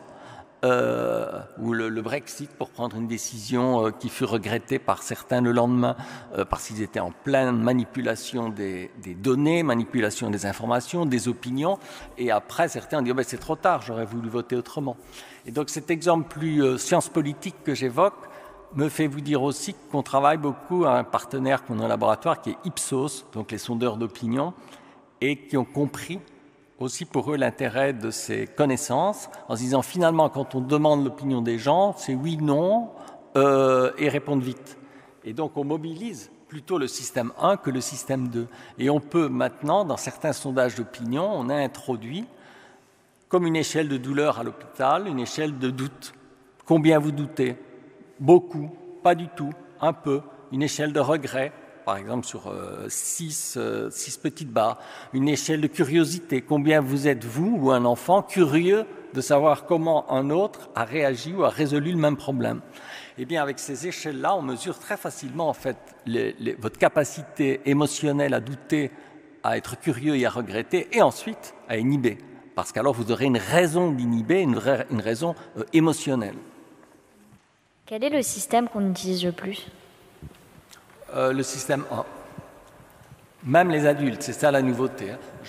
Euh, ou le, le Brexit pour prendre une décision euh, qui fut regrettée par certains le lendemain euh, parce qu'ils étaient en pleine manipulation des, des données, manipulation des informations, des opinions, et après certains ont dit oh, ben, c'est trop tard, j'aurais voulu voter autrement. Et donc cet exemple plus euh, science politique que j'évoque me fait vous dire aussi qu'on travaille beaucoup à un partenaire qu'on a au laboratoire qui est Ipsos, donc les sondeurs d'opinion, et qui ont compris aussi pour eux l'intérêt de ces connaissances, en se disant finalement quand on demande l'opinion des gens, c'est oui, non, euh, et répondre vite. Et donc on mobilise plutôt le système un que le système deux. Et on peut maintenant, dans certains sondages d'opinion, on a introduit comme une échelle de douleur à l'hôpital, une échelle de doute. Combien vous doutez? Beaucoup, pas du tout, un peu, une échelle de regret, par exemple sur euh, six, euh, six petites barres, une échelle de curiosité. Combien vous êtes, vous ou un enfant, curieux de savoir comment un autre a réagi ou a résolu le même problème? Eh bien, avec ces échelles-là, on mesure très facilement en fait les, les, votre capacité émotionnelle à douter, à être curieux et à regretter, et ensuite à inhiber. Parce qu'alors vous aurez une raison d'inhiber, une, vraie, une raison euh, émotionnelle. Quel est le système qu'on utilise le plus ? Euh, le système un. Même les adultes, c'est ça la nouveauté. Hein. Je,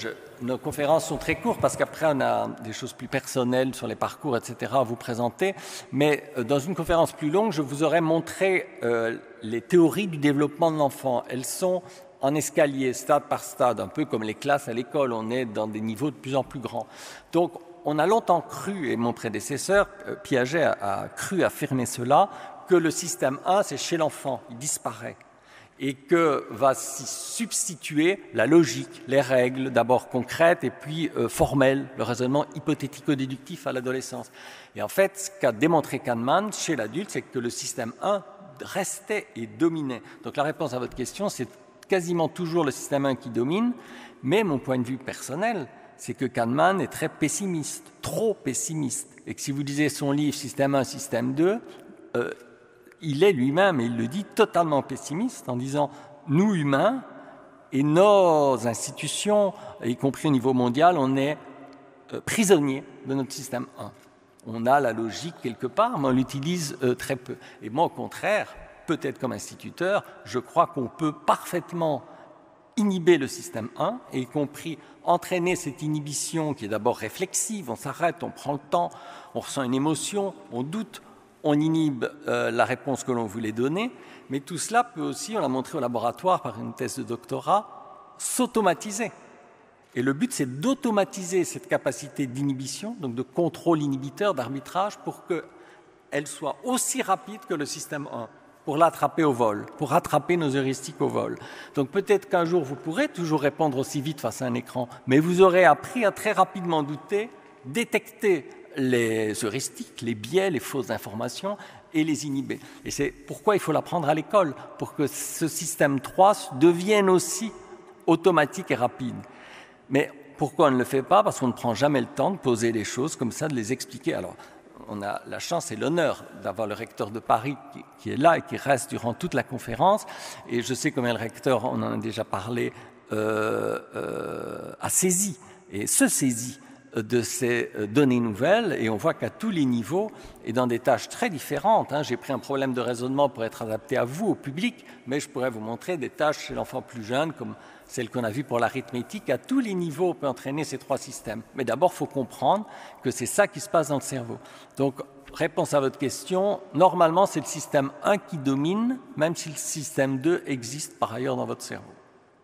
nos conférences sont très courtes parce qu'après on a des choses plus personnelles sur les parcours, et cetera à vous présenter. Mais euh, dans une conférence plus longue, je vous aurais montré euh, les théories du développement de l'enfant. Elles sont en escalier, stade par stade, un peu comme les classes à l'école. On est dans des niveaux de plus en plus grands. Donc, on a longtemps cru, et mon prédécesseur, euh, Piaget, a, a cru affirmer cela, que le système un, c'est chez l'enfant, il disparaît. Et que va s'y substituer la logique, les règles, d'abord concrètes et puis euh, formelles, le raisonnement hypothético-déductif à l'adolescence. Et en fait, ce qu'a démontré Kahneman chez l'adulte, c'est que le système un restait et dominait. Donc la réponse à votre question, c'est quasiment toujours le système un qui domine, mais mon point de vue personnel, c'est que Kahneman est très pessimiste, trop pessimiste, et que si vous lisez son livre Système un, Système deux, euh, il est lui-même, et il le dit, totalement pessimiste en disant « nous, humains, et nos institutions, y compris au niveau mondial, on est euh, prisonniers de notre système un. On a la logique quelque part, mais on l'utilise euh, très peu. Et moi, au contraire, peut-être comme instituteur, je crois qu'on peut parfaitement inhiber le système un, et y compris entraîner cette inhibition qui est d'abord réflexive, on s'arrête, on prend le temps, on ressent une émotion, on doute, on inhibe euh, la réponse que l'on voulait donner, mais tout cela peut aussi, on l'a montré au laboratoire par une thèse de doctorat, s'automatiser. Et le but, c'est d'automatiser cette capacité d'inhibition, donc de contrôle inhibiteur, d'arbitrage, pour qu'elle soit aussi rapide que le système un, pour l'attraper au vol, pour rattraper nos heuristiques au vol. Donc peut-être qu'un jour, vous pourrez toujours répondre aussi vite face à un écran, mais vous aurez appris à très rapidement douter, détecter les heuristiques, les biais, les fausses informations et les inhiber. Et c'est pourquoi il faut l'apprendre à l'école, pour que ce système trois devienne aussi automatique et rapide. Mais pourquoi on ne le fait pas? Parce qu'on ne prend jamais le temps de poser les choses comme ça, de les expliquer. Alors, on a la chance et l'honneur d'avoir le recteur de Paris qui, qui est là et qui reste durant toute la conférence. Et je sais combien le recteur, on en a déjà parlé, euh, euh, a saisi et se saisit de ces données nouvelles, et on voit qu'à tous les niveaux et dans des tâches très différentes, hein, j'ai pris un problème de raisonnement pour être adapté à vous, au public, mais je pourrais vous montrer des tâches chez l'enfant plus jeune, comme celle qu'on a vue pour l'arithmétique. À tous les niveaux, on peut entraîner ces trois systèmes. Mais d'abord, il faut comprendre que c'est ça qui se passe dans le cerveau. Donc, réponse à votre question, normalement, c'est le système un qui domine, même si le système deux existe par ailleurs dans votre cerveau.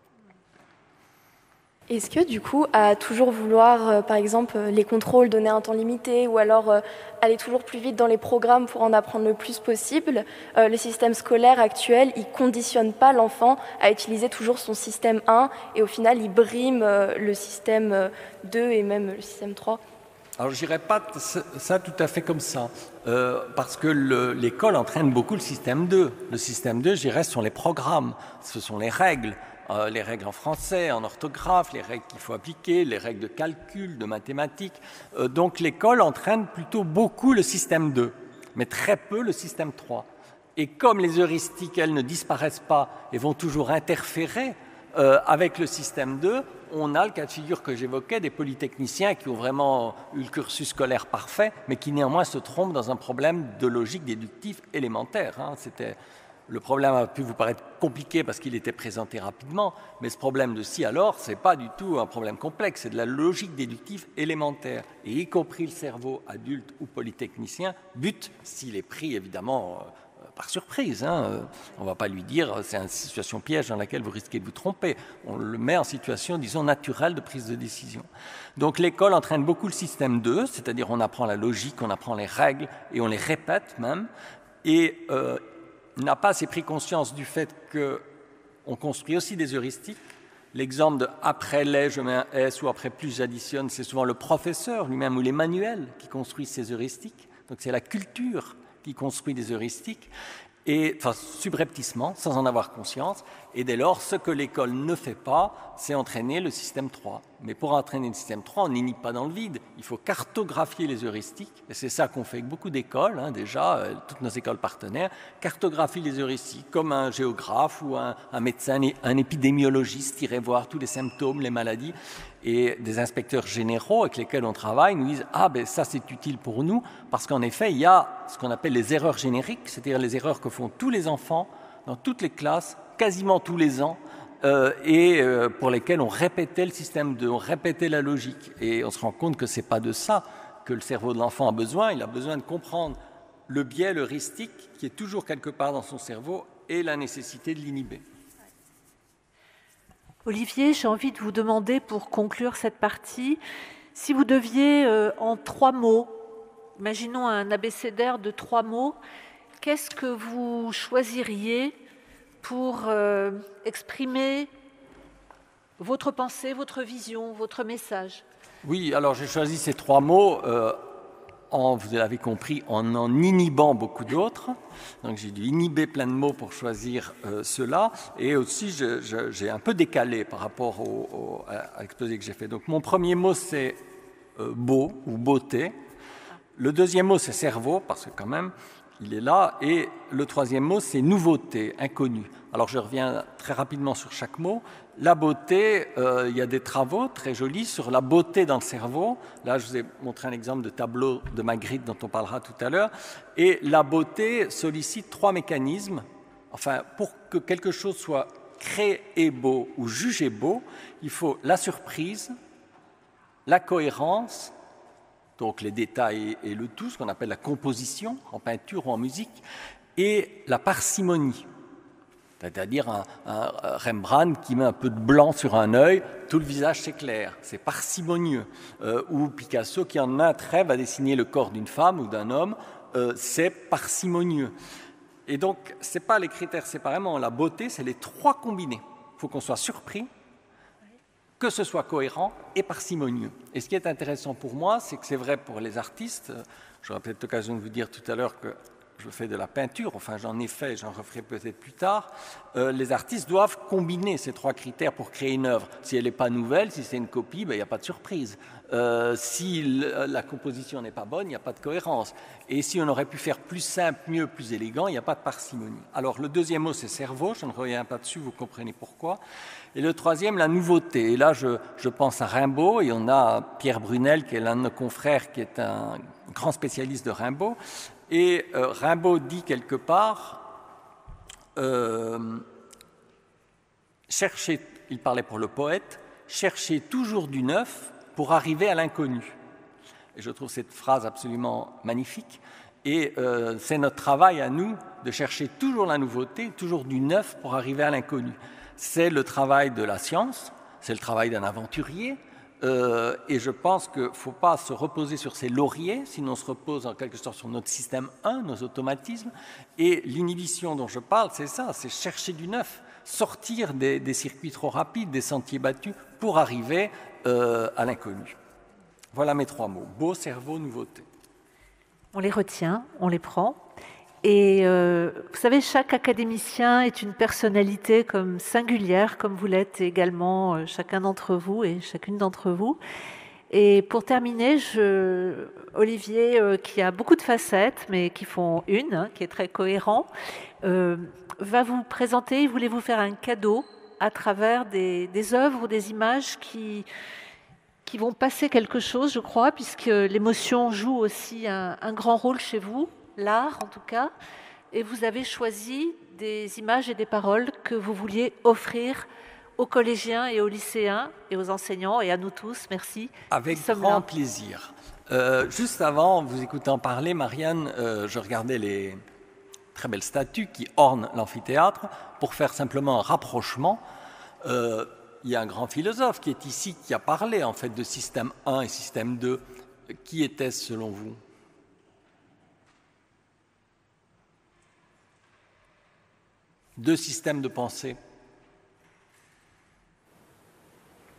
Est-ce que du coup, à toujours vouloir, euh, par exemple, les contrôles donner un temps limité, ou alors euh, aller toujours plus vite dans les programmes pour en apprendre le plus possible, euh, le système scolaire actuel, il conditionne pas l'enfant à utiliser toujours son système un, et au final, il brime euh, le système euh, deux et même le système trois? Alors, je dirais pas ça tout à fait comme ça, euh, parce que le, l'école entraîne beaucoup le système deux. Le système deux, je dirais, ce sont les programmes, ce sont les règles. Euh, les règles en français, en orthographe, les règles qu'il faut appliquer, les règles de calcul, de mathématiques. Euh, donc l'école entraîne plutôt beaucoup le système deux, mais très peu le système trois. Et comme les heuristiques, elles, ne disparaissent pas et vont toujours interférer euh, avec le système deux, on a le cas de figure que j'évoquais des polytechniciens qui ont vraiment eu le cursus scolaire parfait, mais qui néanmoins se trompent dans un problème de logique déductive élémentaire. Hein. C'était... Le problème a pu vous paraître compliqué parce qu'il était présenté rapidement, mais ce problème de si alors, ce n'est pas du tout un problème complexe, c'est de la logique déductive élémentaire. Et y compris le cerveau adulte ou polytechnicien bute s'il est pris évidemment euh, par surprise. Hein. Euh, on ne va pas lui dire c'est une situation piège dans laquelle vous risquez de vous tromper. On le met en situation, disons, naturelle de prise de décision. Donc l'école entraîne beaucoup le système deux, c'est-à-dire on apprend la logique, on apprend les règles et on les répète même. Et euh, n'a pas assez pris conscience du fait qu'on construit aussi des heuristiques. L'exemple de « après les, je mets un S » ou « après plus, j'additionne », c'est souvent le professeur lui-même ou les manuels qui construisent ces heuristiques. Donc c'est la culture qui construit des heuristiques, et, enfin, subrepticement, sans en avoir conscience. Et dès lors, ce que l'école ne fait pas, c'est entraîner le système trois. Mais pour entraîner le système trois, on n'inhibe pas dans le vide. Il faut cartographier les heuristiques. Et c'est ça qu'on fait avec beaucoup d'écoles, hein, déjà, euh, toutes nos écoles partenaires. Cartographie les heuristiques, comme un géographe ou un, un médecin, un épidémiologiste irait voir tous les symptômes, les maladies. Et des inspecteurs généraux avec lesquels on travaille nous disent « Ah, ben ça, c'est utile pour nous, parce qu'en effet, il y a ce qu'on appelle les erreurs génériques, c'est-à-dire les erreurs que font tous les enfants dans toutes les classes, quasiment tous les ans, euh, et euh, pour lesquels on répétait le système deux, on répétait la logique. Et on se rend compte que ce n'est pas de ça que le cerveau de l'enfant a besoin. Il a besoin de comprendre le biais, l'heuristique, qui est toujours quelque part dans son cerveau, et la nécessité de l'inhiber. Olivier, j'ai envie de vous demander, pour conclure cette partie, si vous deviez, euh, en trois mots, imaginons un abécédaire de trois mots, qu'est-ce que vous choisiriez pour euh, exprimer votre pensée, votre vision, votre message? Oui, alors j'ai choisi ces trois mots, euh, en, vous l'avez compris, en en inhibant beaucoup d'autres. Donc j'ai dû inhiber plein de mots pour choisir euh, ceux-là. Et aussi, je, je, j'ai un peu décalé par rapport au, au, à l'exposé que j'ai fait. Donc mon premier mot, c'est euh, beau ou beauté. Le deuxième mot, c'est cerveau, parce que quand même, il est là. Et le troisième mot, c'est nouveauté, inconnu. Alors je reviens très rapidement sur chaque mot. La beauté, euh, il y a des travaux très jolis sur la beauté dans le cerveau. Là, je vous ai montré un exemple de tableau de Magritte dont on parlera tout à l'heure. Et la beauté sollicite trois mécanismes. Enfin, pour que quelque chose soit créé beau ou jugé beau, il faut la surprise, la cohérence, donc les détails et le tout, ce qu'on appelle la composition en peinture ou en musique, et la parcimonie. C'est-à-dire un, un Rembrandt qui met un peu de blanc sur un œil, tout le visage s'éclaire, c'est parcimonieux. Euh, ou Picasso qui en un trait va dessiner le corps d'une femme ou d'un homme, euh, c'est parcimonieux. Et donc, ce n'est pas les critères séparément, la beauté, c'est les trois combinés. Il faut qu'on soit surpris, que ce soit cohérent et parcimonieux. Et ce qui est intéressant pour moi, c'est que c'est vrai pour les artistes, j'aurai peut-être l'occasion de vous dire tout à l'heure que je fais de la peinture, enfin j'en ai fait, j'en referai peut-être plus tard, euh, les artistes doivent combiner ces trois critères pour créer une œuvre. Si elle n'est pas nouvelle, si c'est une copie, ben, il n'y a pas de surprise. Euh, si la composition n'est pas bonne, il n'y a pas de cohérence. Et si on aurait pu faire plus simple, mieux, plus élégant, il n'y a pas de parcimonie. Alors le deuxième mot, c'est cerveau, je ne reviens pas dessus, vous comprenez pourquoi. Et le troisième, la nouveauté. Et là, je, je pense à Rimbaud, et on a Pierre Brunel, qui est l'un de nos confrères, qui est un grand spécialiste de Rimbaud. Et euh, Rimbaud dit quelque part, euh, cherchez, il parlait pour le poète, cherchez toujours du neuf pour arriver à l'inconnu. Et je trouve cette phrase absolument magnifique. Et euh, c'est notre travail à nous de chercher toujours la nouveauté, toujours du neuf pour arriver à l'inconnu. C'est le travail de la science, c'est le travail d'un aventurier. Euh, et je pense qu'il ne faut pas se reposer sur ses lauriers, sinon on se repose en quelque sorte sur notre système un, nos automatismes. Et l'inhibition dont je parle, c'est ça, c'est chercher du neuf, sortir des, des circuits trop rapides, des sentiers battus, pour arriver euh, à l'inconnu. Voilà mes trois mots, beau, cerveau, nouveauté. On les retient, on les prend. Et euh, vous savez, chaque académicien est une personnalité comme singulière, comme vous l'êtes également euh, chacun d'entre vous et chacune d'entre vous. Et pour terminer, je, Olivier, euh, qui a beaucoup de facettes, mais qui font une, hein, qui est très cohérent, euh, va vous présenter, il voulait vous faire un cadeau à travers des, des œuvres ou des images qui, qui vont passer quelque chose, je crois, puisque l'émotion joue aussi un, un grand rôle chez vous, l'art en tout cas, et vous avez choisi des images et des paroles que vous vouliez offrir aux collégiens et aux lycéens et aux enseignants et à nous tous. Merci. Avec grand plaisir. Euh, juste avant, vous écoutant parler, Marianne, euh, je regardais les très belles statues qui ornent l'amphithéâtre pour faire simplement un rapprochement. Euh, il y a un grand philosophe qui est ici, qui a parlé en fait de système un et système deux. Qui était-ce selon vous ? Deux systèmes de pensée. Personne ?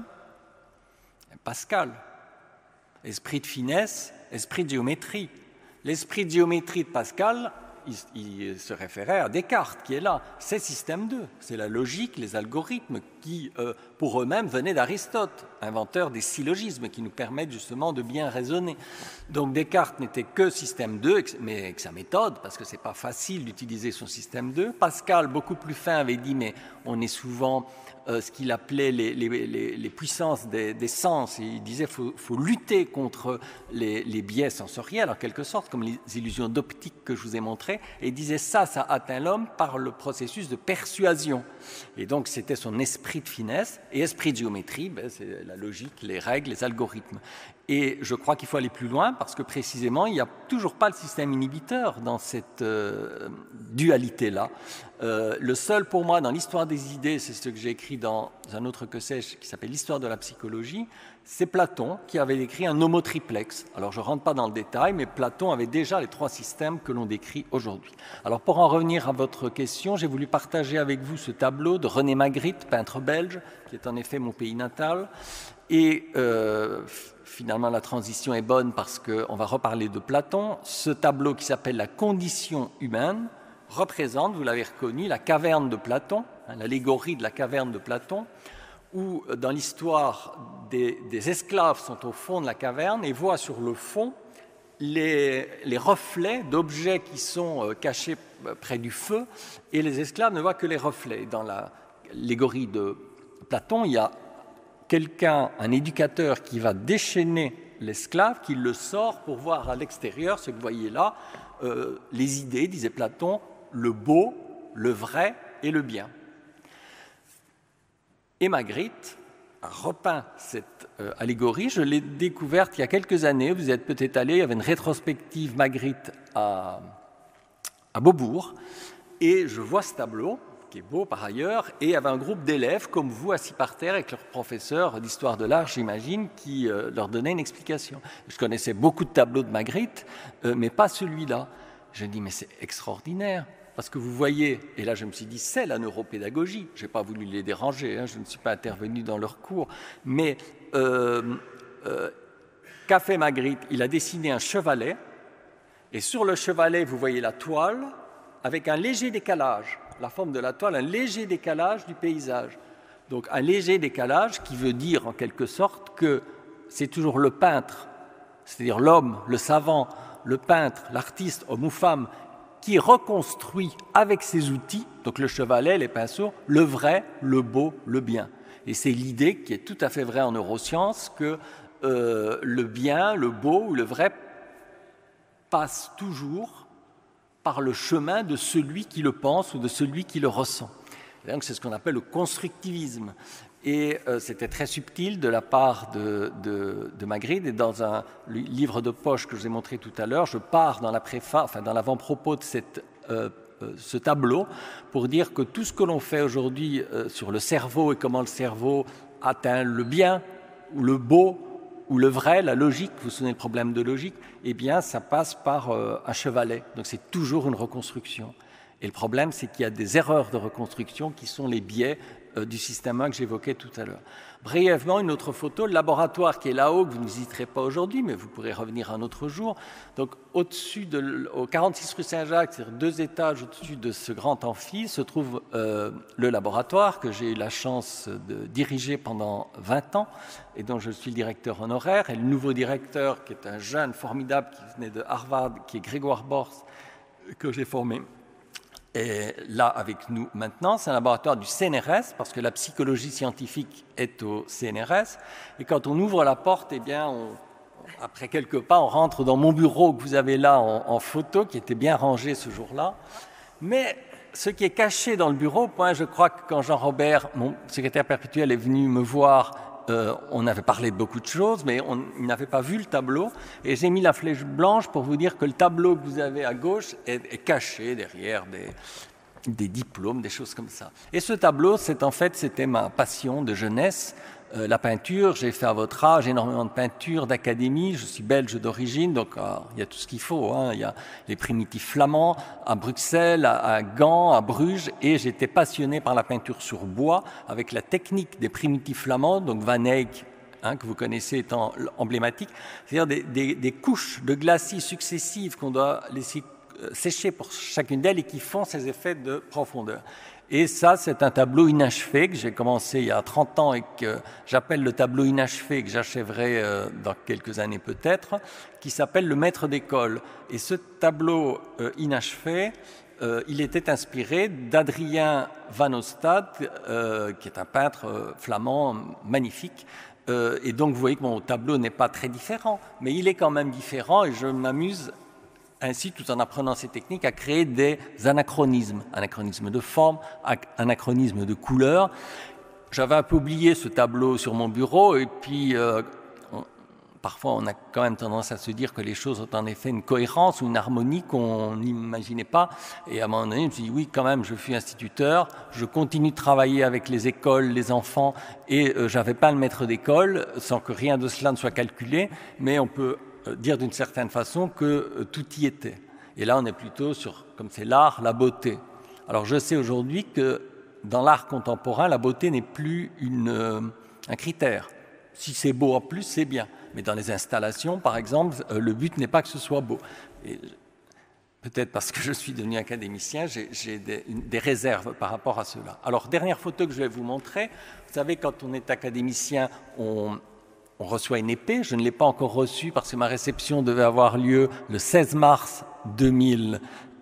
Pascal. Esprit de finesse, esprit de géométrie. L'esprit de géométrie de Pascal, il, il se référait à Descartes, qui est là. C'est système deux. C'est la logique, les algorithmes qui, euh, pour eux-mêmes, venaient d'Aristote, inventeur des syllogismes qui nous permettent justement de bien raisonner. Donc Descartes n'était que système deux, mais avec sa méthode, parce que ce n'est pas facile d'utiliser son système deux. Pascal, beaucoup plus fin, avait dit, mais on est souvent euh, ce qu'il appelait les, les, les, les puissances des, des sens. Et il disait qu'il faut, faut lutter contre les, les biais sensoriels, en quelque sorte, comme les illusions d'optique que je vous ai montrées. Et il disait ça, ça atteint l'homme par le processus de persuasion. Et donc c'était son esprit de finesse. Et esprit de géométrie, ben, c'est la logique, les règles, les algorithmes. Et je crois qu'il faut aller plus loin parce que précisément, il n'y a toujours pas le système inhibiteur dans cette euh, dualité-là. Euh, le seul pour moi dans l'histoire des idées, c'est ce que j'ai écrit dans un autre que sais-je qui s'appelle l'histoire de la psychologie, c'est Platon qui avait écrit un homotriplex. Alors je ne rentre pas dans le détail, mais Platon avait déjà les trois systèmes que l'on décrit aujourd'hui. Alors pour en revenir à votre question, j'ai voulu partager avec vous ce tableau de René Magritte, peintre belge, qui est en effet mon pays natal. Et euh, finalement, la transition est bonne parce qu'on va reparler de Platon. Ce tableau qui s'appelle La condition humaine représente, vous l'avez reconnu, la caverne de Platon, hein, l'allégorie de la caverne de Platon, où dans l'histoire, des, des esclaves sont au fond de la caverne et voient sur le fond les, les reflets d'objets qui sont euh, cachés près du feu, et les esclaves ne voient que les reflets. Dans l'allégorie de Platon, il y a quelqu'un, un éducateur qui va déchaîner l'esclave, qui le sort pour voir à l'extérieur, ce que vous voyez là, euh, les idées, disait Platon, le beau, le vrai et le bien. Et Magritte a repeint cette euh, allégorie. Je l'ai découverte il y a quelques années. Vous êtes peut-être allé, il y avait une rétrospective Magritte à, à Beaubourg. Et je vois ce tableau, qui est beau par ailleurs, et il y avait un groupe d'élèves comme vous assis par terre avec leur professeur d'histoire de l'art, j'imagine, qui euh, leur donnait une explication. Je connaissais beaucoup de tableaux de Magritte, euh, mais pas celui-là. Je me dis, mais c'est extraordinaire. Parce que vous voyez, et là je me suis dit, c'est la neuropédagogie. Je n'ai pas voulu les déranger, hein, je ne suis pas intervenu dans leur cours. Mais euh, euh, qu'a fait Magritte? Il a dessiné un chevalet, et sur le chevalet, vous voyez la toile, avec un léger décalage. La forme de la toile, un léger décalage du paysage. Donc un léger décalage qui veut dire en quelque sorte que c'est toujours le peintre, c'est-à-dire l'homme, le savant, le peintre, l'artiste, homme ou femme, qui reconstruit avec ses outils, donc le chevalet, les pinceaux, le vrai, le beau, le bien. Et c'est l'idée qui est tout à fait vraie en neurosciences que euh, le bien, le beau ou le vrai passe toujours par le chemin de celui qui le pense ou de celui qui le ressent. Et donc c'est ce qu'on appelle le constructivisme. Et euh, c'était très subtil de la part de, de, de Magritte. Et dans un livre de poche que je vous ai montré tout à l'heure, je pars dans la préface, enfin dans l'avant-propos de cette, euh, euh, ce tableau pour dire que tout ce que l'on fait aujourd'hui euh, sur le cerveau et comment le cerveau atteint le bien ou le beau ou le vrai, la logique, vous vous souvenez le problème de logique, eh bien ça passe par euh, un chevalet. Donc c'est toujours une reconstruction. Et le problème, c'est qu'il y a des erreurs de reconstruction qui sont les biais euh, du système un que j'évoquais tout à l'heure. Brièvement, une autre photo, le laboratoire qui est là-haut, que vous n'hésiterez pas aujourd'hui, mais vous pourrez revenir un autre jour. Donc au-dessus, de, au quarante-six rue Saint-Jacques, c'est-à-dire deux étages au-dessus de ce grand amphi, se trouve euh, le laboratoire que j'ai eu la chance de diriger pendant vingt ans et dont je suis le directeur honoraire. Et le nouveau directeur, qui est un jeune formidable qui venait de Harvard, qui est Grégoire Borst, que j'ai formé, est là avec nous maintenant. C'est un laboratoire du C N R S, parce que la psychologie scientifique est au C N R S. Et quand on ouvre la porte, eh bien, on, après quelques pas, on rentre dans mon bureau que vous avez là en, en photo, qui était bien rangé ce jour-là. Mais ce qui est caché dans le bureau, point, je crois que quand Jean-Robert, mon secrétaire perpétuel, est venu me voir, Euh, on avait parlé de beaucoup de choses, mais on n'avait pas vu le tableau. Et j'ai mis la flèche blanche pour vous dire que le tableau que vous avez à gauche est, est caché derrière des, des diplômes, des choses comme ça. Et ce tableau, c'est en fait, c'était ma passion de jeunesse. Euh, la peinture, j'ai fait à votre âge énormément de peinture, d'académie. Je suis belge d'origine, donc ah, il y a tout ce qu'il faut. Hein. Il y a les primitifs flamands à Bruxelles, à, à Gand, à Bruges, et j'étais passionné par la peinture sur bois avec la technique des primitifs flamands, donc Van Eyck, hein, que vous connaissez étant emblématique, c'est-à-dire des, des, des couches de glacis successives qu'on doit laisser sécher pour chacune d'elles et qui font ces effets de profondeur. Et ça, c'est un tableau inachevé que j'ai commencé il y a trente ans et que j'appelle le tableau inachevé, que j'achèverai euh, dans quelques années peut-être, qui s'appelle Le Maître d'école. Et ce tableau euh, inachevé, euh, il était inspiré d'Adrien van Ostade, euh, qui est un peintre euh, flamand magnifique. Euh, et donc, vous voyez que mon tableau n'est pas très différent, mais il est quand même différent et je m'amuse ainsi, tout en apprenant ces techniques, à créer des anachronismes, anachronismes de forme, anachronismes de couleur. J'avais un peu oublié ce tableau sur mon bureau et puis euh, on, parfois on a quand même tendance à se dire que les choses ont en effet une cohérence ou une harmonie qu'on n'imaginait pas. Et à un moment donné, je me suis dit oui, quand même, je suis instituteur, je continue de travailler avec les écoles, les enfants et euh, j'avais pas le maître d'école sans que rien de cela ne soit calculé, mais on peut dire d'une certaine façon que euh, tout y était. Et là, on est plutôt sur, comme c'est l'art, la beauté. Alors, je sais aujourd'hui que dans l'art contemporain, la beauté n'est plus une, euh, un critère. Si c'est beau en plus, c'est bien. Mais dans les installations, par exemple, euh, le but n'est pas que ce soit beau. Et peut-être parce que je suis devenu académicien, j'ai, j'ai des, une, des réserves par rapport à cela. Alors, dernière photo que je vais vous montrer. Vous savez, quand on est académicien, on... on reçoit une épée, je ne l'ai pas encore reçue parce que ma réception devait avoir lieu le seize mars deux mille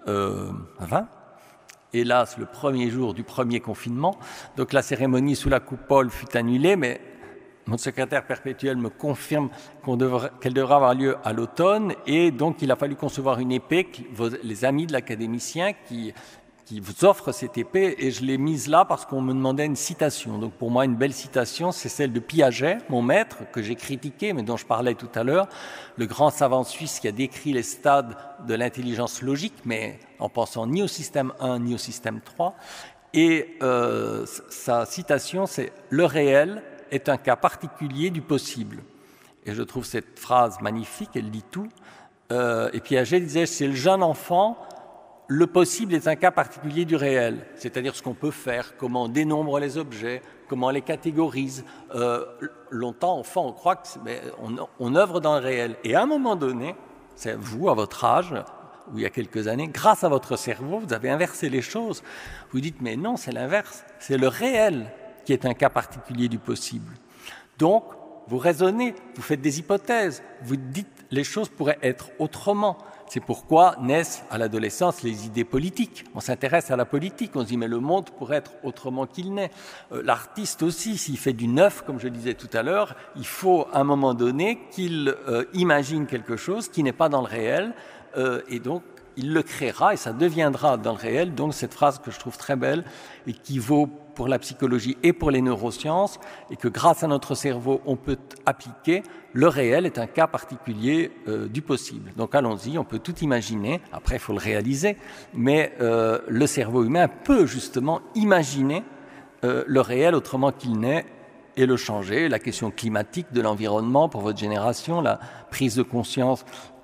vingt. Hélas, le premier jour du premier confinement. Donc la cérémonie sous la coupole fut annulée, mais mon secrétaire perpétuel me confirme qu'on devrait, qu'elle devra avoir lieu à l'automne. Et donc il a fallu concevoir une épée, vos, les amis de l'académicien qui... qui vous offre cette épée, et je l'ai mise là parce qu'on me demandait une citation. Donc pour moi, une belle citation, c'est celle de Piaget, mon maître, que j'ai critiqué, mais dont je parlais tout à l'heure, le grand savant suisse qui a décrit les stades de l'intelligence logique, mais en pensant ni au système un ni au système trois. Et euh, sa citation, c'est « Le réel est un cas particulier du possible ». Et je trouve cette phrase magnifique, elle dit tout. Euh, et Piaget disait « C'est le jeune enfant ». Le possible est un cas particulier du réel, c'est-à-dire ce qu'on peut faire, comment on dénombre les objets, comment on les catégorise. Euh, longtemps, enfant, on croit qu'on on œuvre dans le réel. Et à un moment donné, c'est vous, à votre âge, ou il y a quelques années, grâce à votre cerveau, vous avez inversé les choses. Vous dites, mais non, c'est l'inverse. C'est le réel qui est un cas particulier du possible. Donc, vous raisonnez, vous faites des hypothèses, vous dites les choses pourraient être autrement. C'est pourquoi naissent à l'adolescence les idées politiques. On s'intéresse à la politique, on se dit mais le monde pourrait être autrement qu'il n'est. Euh, l'artiste aussi, s'il fait du neuf, comme je disais tout à l'heure, il faut à un moment donné qu'il euh, imagine quelque chose qui n'est pas dans le réel, euh, et donc il le créera et ça deviendra dans le réel. Donc cette phrase que je trouve très belle et qui vaut pour la psychologie et pour les neurosciences, et que grâce à notre cerveau on peut appliquer, le réel est un cas particulier euh, du possible. Donc allons-y, on peut tout imaginer, après il faut le réaliser, mais euh, le cerveau humain peut justement imaginer euh, le réel autrement qu'il n'est et le changer. La question climatique de l'environnement pour votre génération, la prise de conscience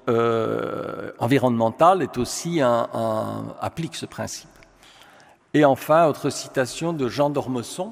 euh, environnementale est aussi un, un, applique ce principe. Et enfin, autre citation de Jean d'Ormesson,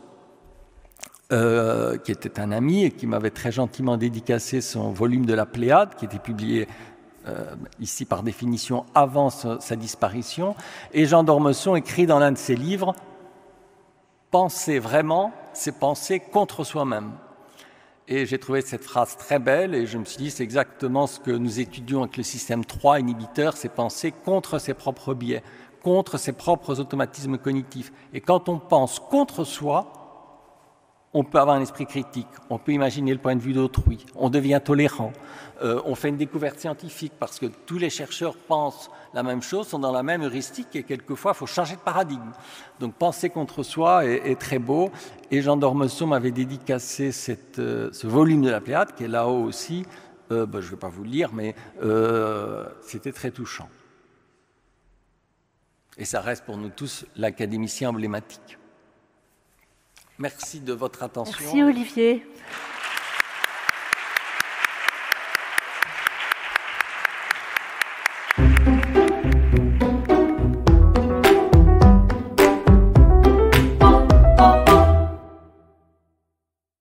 euh, qui était un ami et qui m'avait très gentiment dédicacé son volume de la Pléiade, qui était publié euh, ici par définition avant sa, sa disparition. Et Jean d'Ormesson écrit dans l'un de ses livres « Penser vraiment, c'est penser contre soi-même ». Et j'ai trouvé cette phrase très belle et je me suis dit c'est exactement ce que nous étudions avec le système trois inhibiteur, c'est penser contre ses propres biais, contre ses propres automatismes cognitifs. Et quand on pense contre soi, on peut avoir un esprit critique, on peut imaginer le point de vue d'autrui, on devient tolérant, euh, on fait une découverte scientifique parce que tous les chercheurs pensent la même chose, sont dans la même heuristique et quelquefois il faut changer de paradigme. Donc penser contre soi est, est très beau et Jean d'Ormesson m'avait dédicacé cette, euh, ce volume de la Pléiade qui est là-haut aussi, euh, ben, je ne vais pas vous le lire mais euh, c'était très touchant. Et ça reste pour nous tous l'académicien emblématique. Merci de votre attention. Merci Olivier.